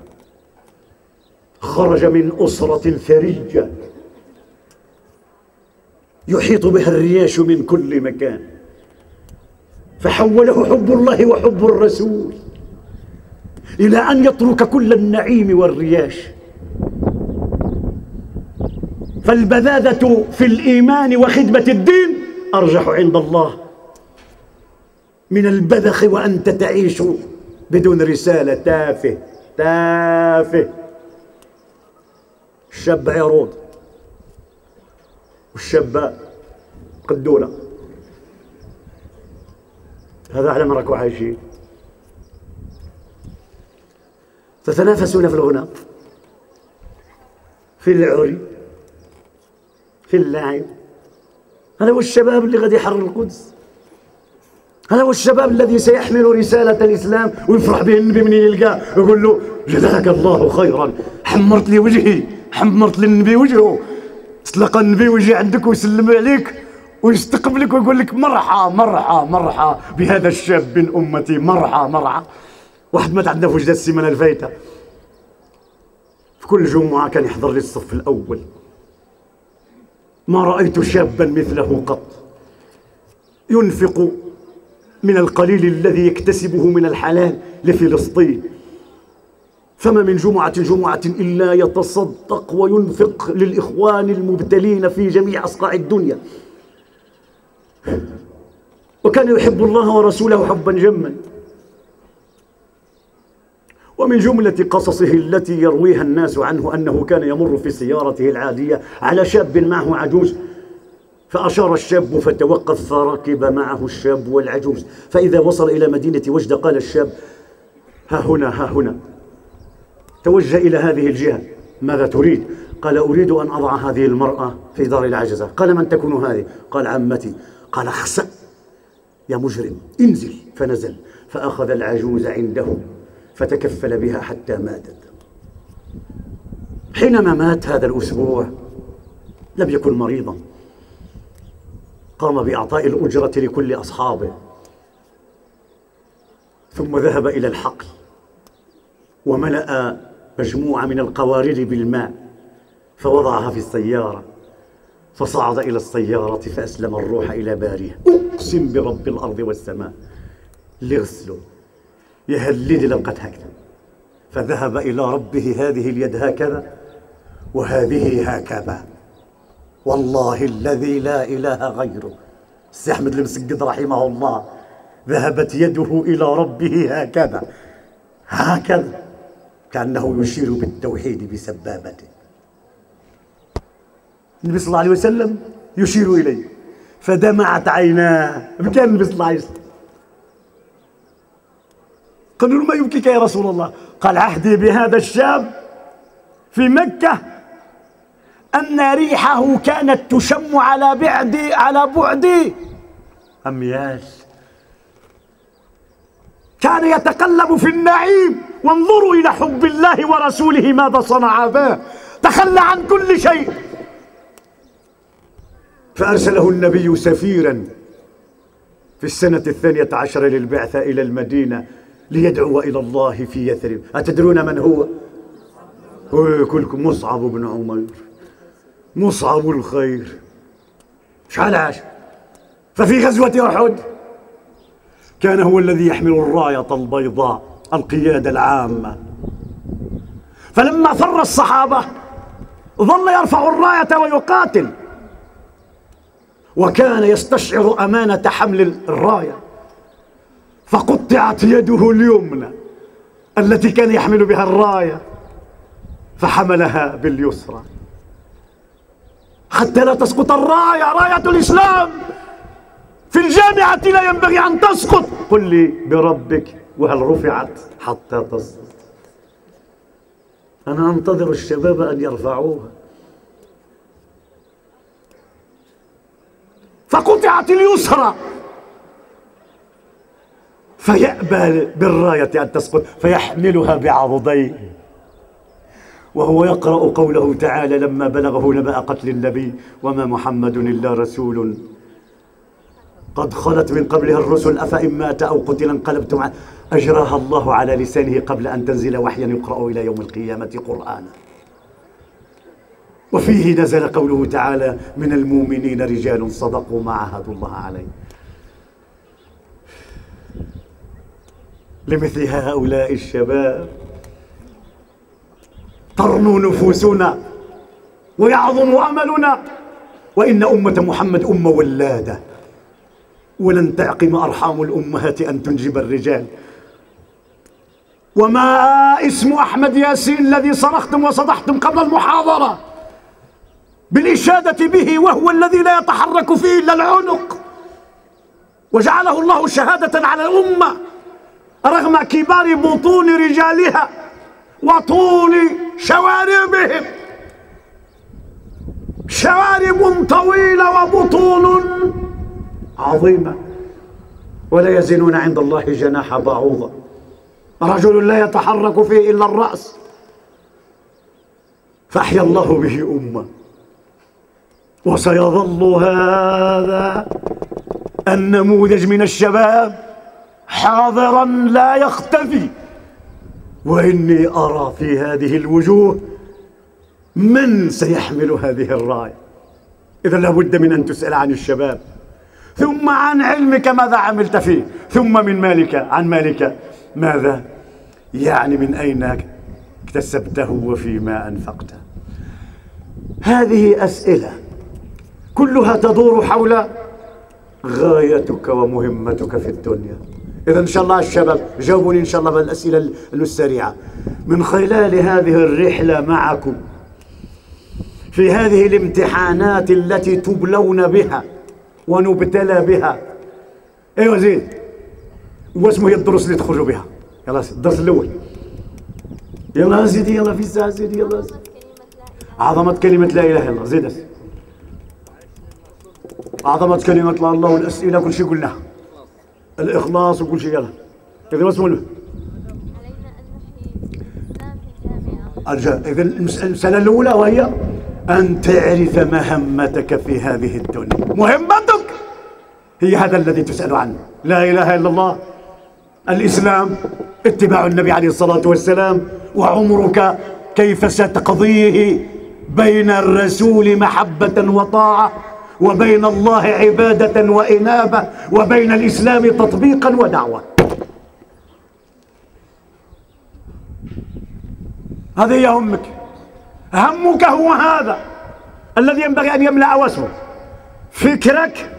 S2: خرج من أسرة ثرية يحيط بها الرياش من كل مكان، فحوله حب الله وحب الرسول إلى أن يترك كل النعيم والرياش. فالبذاذة في الإيمان وخدمة الدين أرجح عند الله من البذخ وأنت تعيش بدون رسالة. تافه تافه. الشاب عروض والشابة قدورة، هذا على ما راكم عايشين. تتنافسون في الغنى، في العري، في اللعب. هذا هو الشباب اللي غادي يحرر القدس، هذا هو الشباب الذي سيحمل رسالة الإسلام ويفرح به النبي من يلقاه ويقول له جزاك الله خيرا، حمرت لي وجهي، حمرت للنبي وجهه، تلقى النبي ويجي عندك ويسلم عليك ويستقبلك ويقول لك مرحى مرحى مرحى بهذا الشاب من أمتي، مرحى مرحى. واحد مات عندنا في وجدة السيمانة الفايتة، في كل جمعة كان يحضر لي الصف الأول. ما رأيت شابا مثله قط، ينفق من القليل الذي يكتسبه من الحلال لفلسطين، فما من جمعة إلا يتصدق وينفق للإخوان المبتلين في جميع أصقاع الدنيا. وكان يحب الله ورسوله حبا جما. ومن جملة قصصه التي يرويها الناس عنه أنه كان يمر في سيارته العادية على شاب معه عجوز، فأشار الشاب فتوقف فركب معه الشاب والعجوز، فإذا وصل إلى مدينة وجدة قال الشاب: ها هنا ها هنا. توجه إلى هذه الجهة. ماذا تريد؟ قال: أريد أن أضع هذه المرأة في دار العجزة. قال: من تكون هذه؟ قال: عمتي. قال: اخسأ يا مجرم، انزل. فنزل فأخذ العجوز عنده فتكفل بها حتى ماتت. حينما مات هذا الأسبوع لم يكن مريضا، قام بإعطاء الأجرة لكل أصحابه، ثم ذهب إلى الحقل وملأ مجموعة من القوارير بالماء فوضعها في السيارة، فصعد إلى السيارة فأسلم الروح إلى باريها. أقسم برب الأرض والسماء لغسله يهلد لو قد هكذا، فذهب إلى ربه هذه اليد هكذا وهذه هكذا، والله الذي لا إله غيره. السي أحمد المسقد رحمه الله ذهبت يده إلى ربه هكذا هكذا، كأنه يشير بالتوحيد بسبابته. النبي صلى الله عليه وسلم يشير إليه فدمعت عيناه، بكى النبي صلى الله عليه وسلم. قالوا له: ما يبكيك يا رسول الله؟ قال: عهدي بهذا الشاب في مكة أن ريحه كانت تشم على بعد أميال، كان يتقلب في النعيم. وانظروا إلى حب الله ورسوله ماذا صنع به، تخلى عن كل شيء. فأرسله النبي سفيرا في السنة 12 للبعثة إلى المدينة ليدعو إلى الله في يثرب. أتدرون من هو؟ كلكم مصعب بن عمير، مصعب الخير. شحال عاش؟ ففي غزوة أحد كان هو الذي يحمل الراية البيضاء، القيادة العامة. فلما فر الصحابة ظل يرفع الراية ويقاتل، وكان يستشعر أمانة حمل الراية، فقطعت يده اليمنى التي كان يحمل بها الراية فحملها باليسرى حتى لا تسقط الراية، راية الإسلام في الجامعة لا ينبغي أن تسقط. قل لي بربك وهل رفعت حتى تسقط؟ أنا أنتظر الشباب أن يرفعوها. فقطعت اليسرى فيأبى بالراية أن تسقط فيحملها بعضديه، وهو يقرأ قوله تعالى لما بلغه نبأ قتل النبي: وما محمد إلا رسول قد خلت من قبلها الرسل أفإن مات أو قتل انقلبتم. أجراها الله على لسانه قبل أن تنزل وحيا يقرأ إلى يوم القيامة قرآنا. وفيه نزل قوله تعالى: من المؤمنين رجال صدقوا ما عاهدوا الله عليه. لمثل هؤلاء الشباب ترنو نفوسنا ويعظم أملنا، وإن أمة محمد أمة ولادة، ولن تعقم أرحام الأمهات أن تنجب الرجال. وما اسم أحمد ياسين الذي صرختم وصدحتم قبل المحاضرة بالإشادة به، وهو الذي لا يتحرك فيه إلا العنق، وجعله الله شهادة على الأمة رغم كبار بطون رجالها وطول شواربهم. شوارب طويلة وبطون عظيمة، ولا يزنون عند الله جناح بعوضة. رجل لا يتحرك فيه إلا الرأس، فأحيا الله به أمة وسيظل هذا النموذج من الشباب حاضرا لا يختفي. وإني أرى في هذه الوجوه من سيحمل هذه الراية. إذا لابد من أن تسأل عن الشباب، ثم عن علمك ماذا عملت فيه، ثم من مالك عن مالك ماذا، يعني من أين اكتسبته وفيما أنفقته. هذه أسئلة كلها تدور حول غايتك ومهمتك في الدنيا. إذا إن شاء الله الشباب جاوبوني إن شاء الله بالأسئلة السريعة. من خلال هذه الرحلة معكم في هذه الامتحانات التي تبلون بها ونبتلى بها، ايوه زيد، واسمه هي الدروس اللي تخرجوا بها. يلا الدرس الأول، يلا زيدي، يلا في الساعة زيدي، يلا عظمة كلمة لا إله إلا الله. زيد عظمة كلمة لا الله، والأسئلة كل شيء قلناها، الإخلاص وكل شيء. يلا إذا ما اسمه إذا المسألة الأولى وهي أن تعرف مهمتك في هذه الدنيا. مهمتك هي هذا الذي تسأل عنه، لا إله إلا الله، الإسلام، اتباع النبي عليه الصلاة والسلام، وعمرك كيف ستقضيه بين الرسول محبة وطاعة، وبين الله عبادة وإنابة، وبين الإسلام تطبيقا ودعوة. هذا هي همك. همك هو هذا الذي ينبغي أن يملأ وسمه فكرك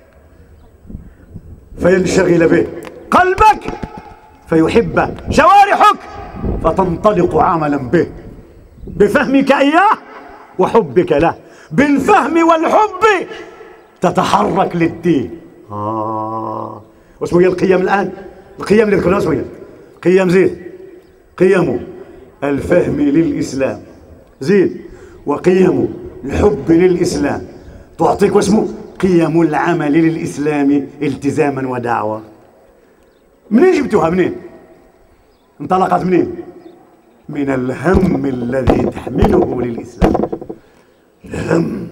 S2: فينشغل به، قلبك فيحبه، جوارحك فتنطلق عملا به، بفهمك إياه وحبك له. بالفهم والحب تتحرك للدين. واسمه هي القيم الآن، القيم اللي ذكرناها اسمه قيم زيد، قيم الفهم للإسلام زيد، وقيم الحب للإسلام تعطيك واسمه قيم العمل للإسلام التزاما ودعوة. منين جبتوها؟ منين انطلقت؟ منين؟ من الهم الذي تحمله للإسلام. الهم،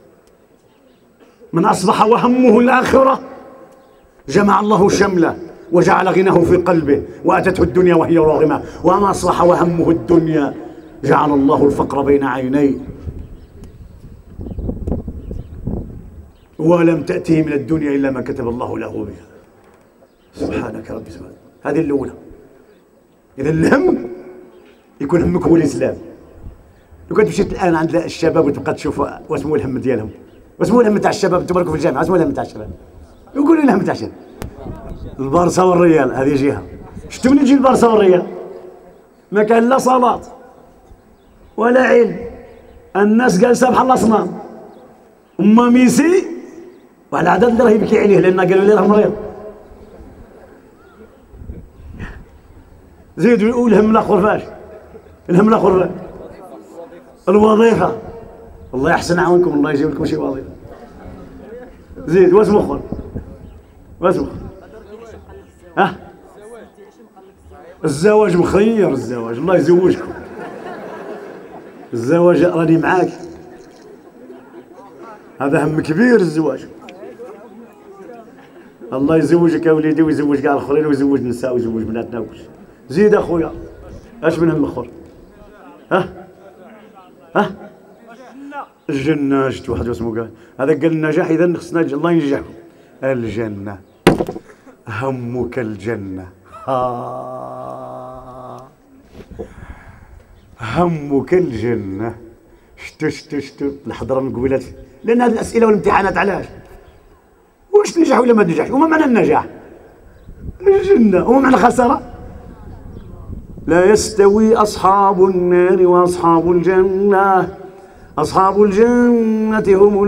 S2: من أصبح وهمه الآخرة جمع الله شمله وجعل غناه في قلبه، وأتته الدنيا وهي راغمة. وما أصبح وهمه الدنيا جعل الله الفقر بين عينيه، ولم تأته من الدنيا إلا ما كتب الله له بها. سبحانك ربي سبحانك. هذه الأولى. إذا الهم يكون همك هو الإسلام. لو كنت مشيت الآن عند الشباب وتبقى تشوف واسمه الهم ديالهم، واسمه الهم تاع الشباب، انتم راكم في الجامعة، واسمه الهم تاع الشباب، يقولوا الهم تاع الشباب البارسا والريال. هذه جهة. شفتوا من يجي البارسا والريال ما كان لا صلاة ولا علم، الناس جالسة بحال الأصنام. أما ميسي واحد العدد اللي راه يبكي عليه لأن قالوا لي راه مريض. زيدوا يقول الهم الآخر فاش؟ الهم الآخر فاش؟ الوظيفة. الله يحسن عونكم، الله يجيب لكم شي وظيفة. زيد واسمو اخر، واسمو الزواج مخير، الزواج الله يزوجكم، الزواج راني معاك، هذا هم كبير الزواج. الله يزوجك يا وليدي، ويزوج كاع الاخرين، ويزوج النساء، ويزوج بناتنا وكلشي. زيد اخويا، اش من هم اخر؟ الجنة. شفت واحد اسمه قال هذا قال النجاح، إذا خصنا الله ينجحكم. الجنة، همك الجنة. همك الجنة. شتو الحضرة من قبيلات، لأن هذه الأسئلة والامتحانات علاش؟ واش تنجح ولا ما تنجحش؟ وما معنى النجاح؟ الجنة. وما معنى الخسارة؟ لا يستوي أصحاب النار وأصحاب الجنة، أصحاب الجنة هم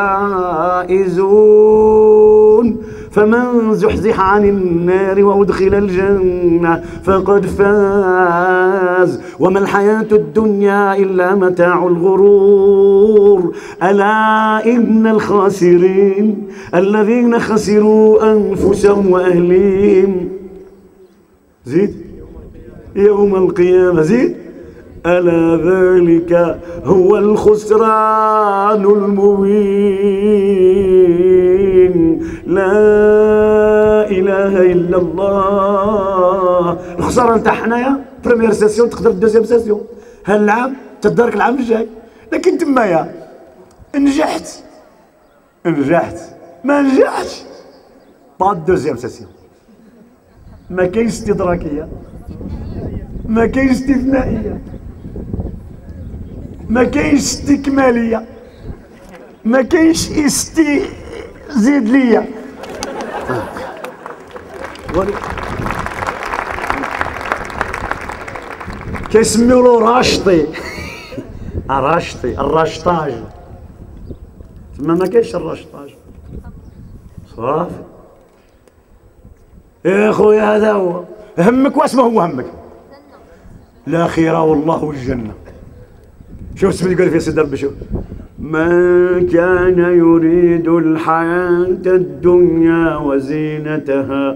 S2: الفائزون، فمن زحزح عن النار وأدخل الجنة فقد فاز، وما الحياة الدنيا إلا متاع الغرور، ألا إن الخاسرين الذين خسروا أنفسهم وأهليهم. زيد يوم القيامة. زيد ألا ذلك هو الخسران المبين. لا إله إلا الله. الخسارة نتاع حنايا بريمير سيسيون تقدر دوزيام سيسيون هالعام تدارك العام الجاي، لكن تمايا نجحت ما نجحتش با دوزيام سيسيون. ما كاينش استدراكية، ما كاينش استثنائية، ما كاينش استكمالية، ما كاينش زيد ليا. كيسميولو راشطي الراشطاج. تما ما كاينش الراشطاج صافي يا خويا. هذا هو همك. واسمه هو همك الآخرة والله والجنة. شوف اسمه يقول في سيدنا ربي، شوف: من كان يريد الحياة الدنيا وزينتها.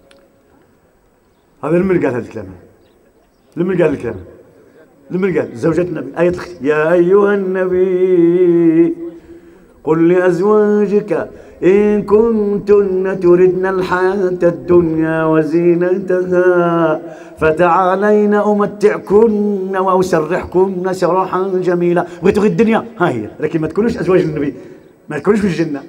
S2: هذا لمن قال هذا الكلام؟ لمن قال الكلام؟ لمن قال؟ زوجة النبي. آية يا أيها النبي قل لأزواجك إن كنتن تردن الحياة الدنيا وزينتها فتعالين أمتعكن وأسرحكن سراحا جميلا. بغيتوا غير الدنيا ها هي، لكن ما تكونوش أزواج النبي، ما تكونوش في الجنة.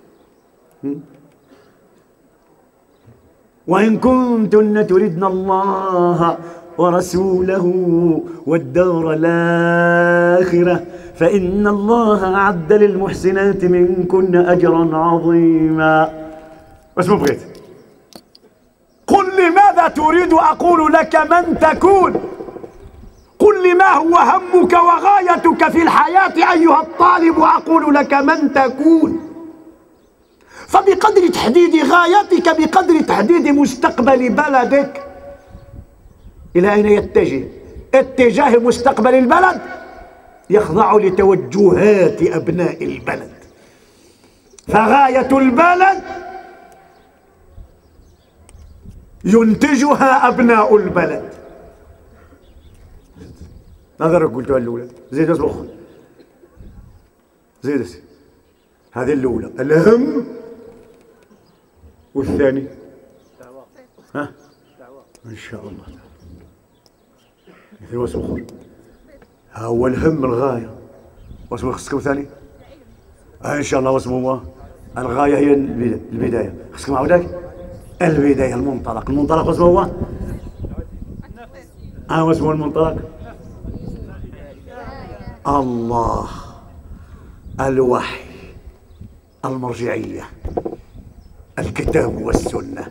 S2: وإن كنتن تردن الله ورسوله والدار الآخرة فإن الله أعد للمحسنات منكن أجرا عظيما. بس ما بغيت قل لي ماذا تريد أقول لك من تكون. قل لي ما هو همك وغايتك في الحياة أيها الطالب أقول لك من تكون. فبقدر تحديد غايتك بقدر تحديد مستقبل بلدك. إلى أين يتجه؟ اتجاه مستقبل البلد يخضع لتوجهات أبناء البلد. فغاية البلد ينتجها أبناء البلد. هذا قلتها الأولى. زيد الأخرى، زيد هذه الأولى الأهم. والثاني ها إن شاء الله مثل واسم أخر. هو الهم الغاية. واسمه خصكم ثاني إن شاء الله. واسمه هو الغاية هي البداية. خصكم عاوداك البداية المنطلق. المنطلق واسمه هو واسمه المنطلق الله، الوحي، المرجعية، الكتاب والسنة.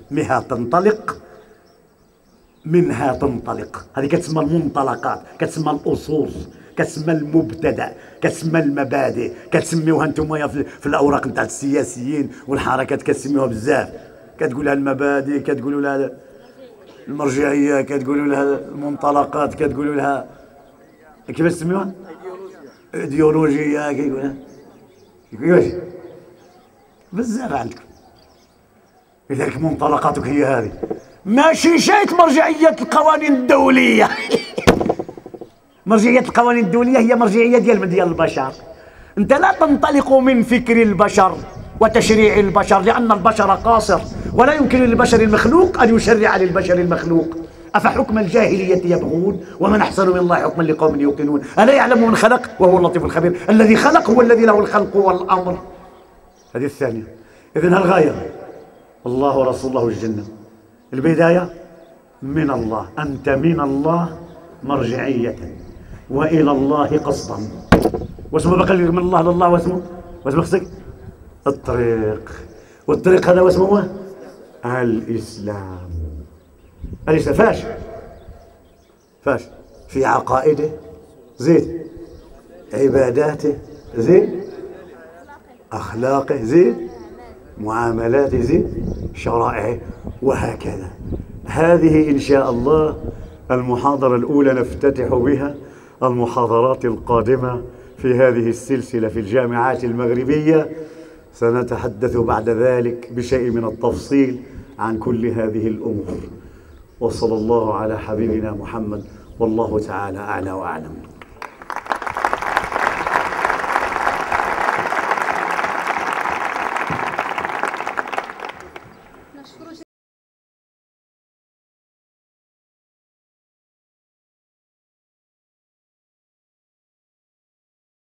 S2: منها تنطلق. هذه كتسمى المنطلقات، كتسمى الأصول، كتسمى المبتدأ، كتسمى المبادئ. كتسميوها نتوما في الأوراق نتاع السياسيين والحركات، كتسميوها بزاف. كتقول لها المبادئ، كتقولوا لها المرجعية، كتقولوا لها المنطلقات، كتقولوا لها كيفاش تسميوها؟ ايديولوجية. كيفاش بزاف عندكم. لذلك منطلقاتك هي هذه، ماشي شيء مرجعية القوانين الدولية. مرجعية القوانين الدولية هي مرجعية ديال البشر. أنت لا تنطلق من فكر البشر وتشريع البشر، لأن البشر قاصر، ولا يمكن للبشر المخلوق أن يشرع للبشر المخلوق. أفحكم الجاهلية يبغون ومن أحسن من الله حكما لقوم يوقنون. ألا يعلم من خلق وهو اللطيف الخبير. الذي خلق هو الذي له الخلق والأمر. هذه الثانية. إذن الغاية الله ورسوله والجنة. البداية من الله، أنت من الله مرجعية وإلى الله قصدا. واسمه بقى من الله لله. واسمه خصك الطريق. والطريق هذا واسمه هو الإسلام. الإسلام فاش في عقائده، زيد عباداته، زيد أخلاقه، زيد معاملاته، زيد شرائعه، وهكذا. هذه إن شاء الله المحاضرة الأولى نفتتح بها المحاضرات القادمة في هذه السلسلة في الجامعات المغربية. سنتحدث بعد ذلك بشيء من التفصيل عن كل هذه الأمور. وصلى الله على حبيبنا محمد
S1: والله تعالى أعلى وأعلم.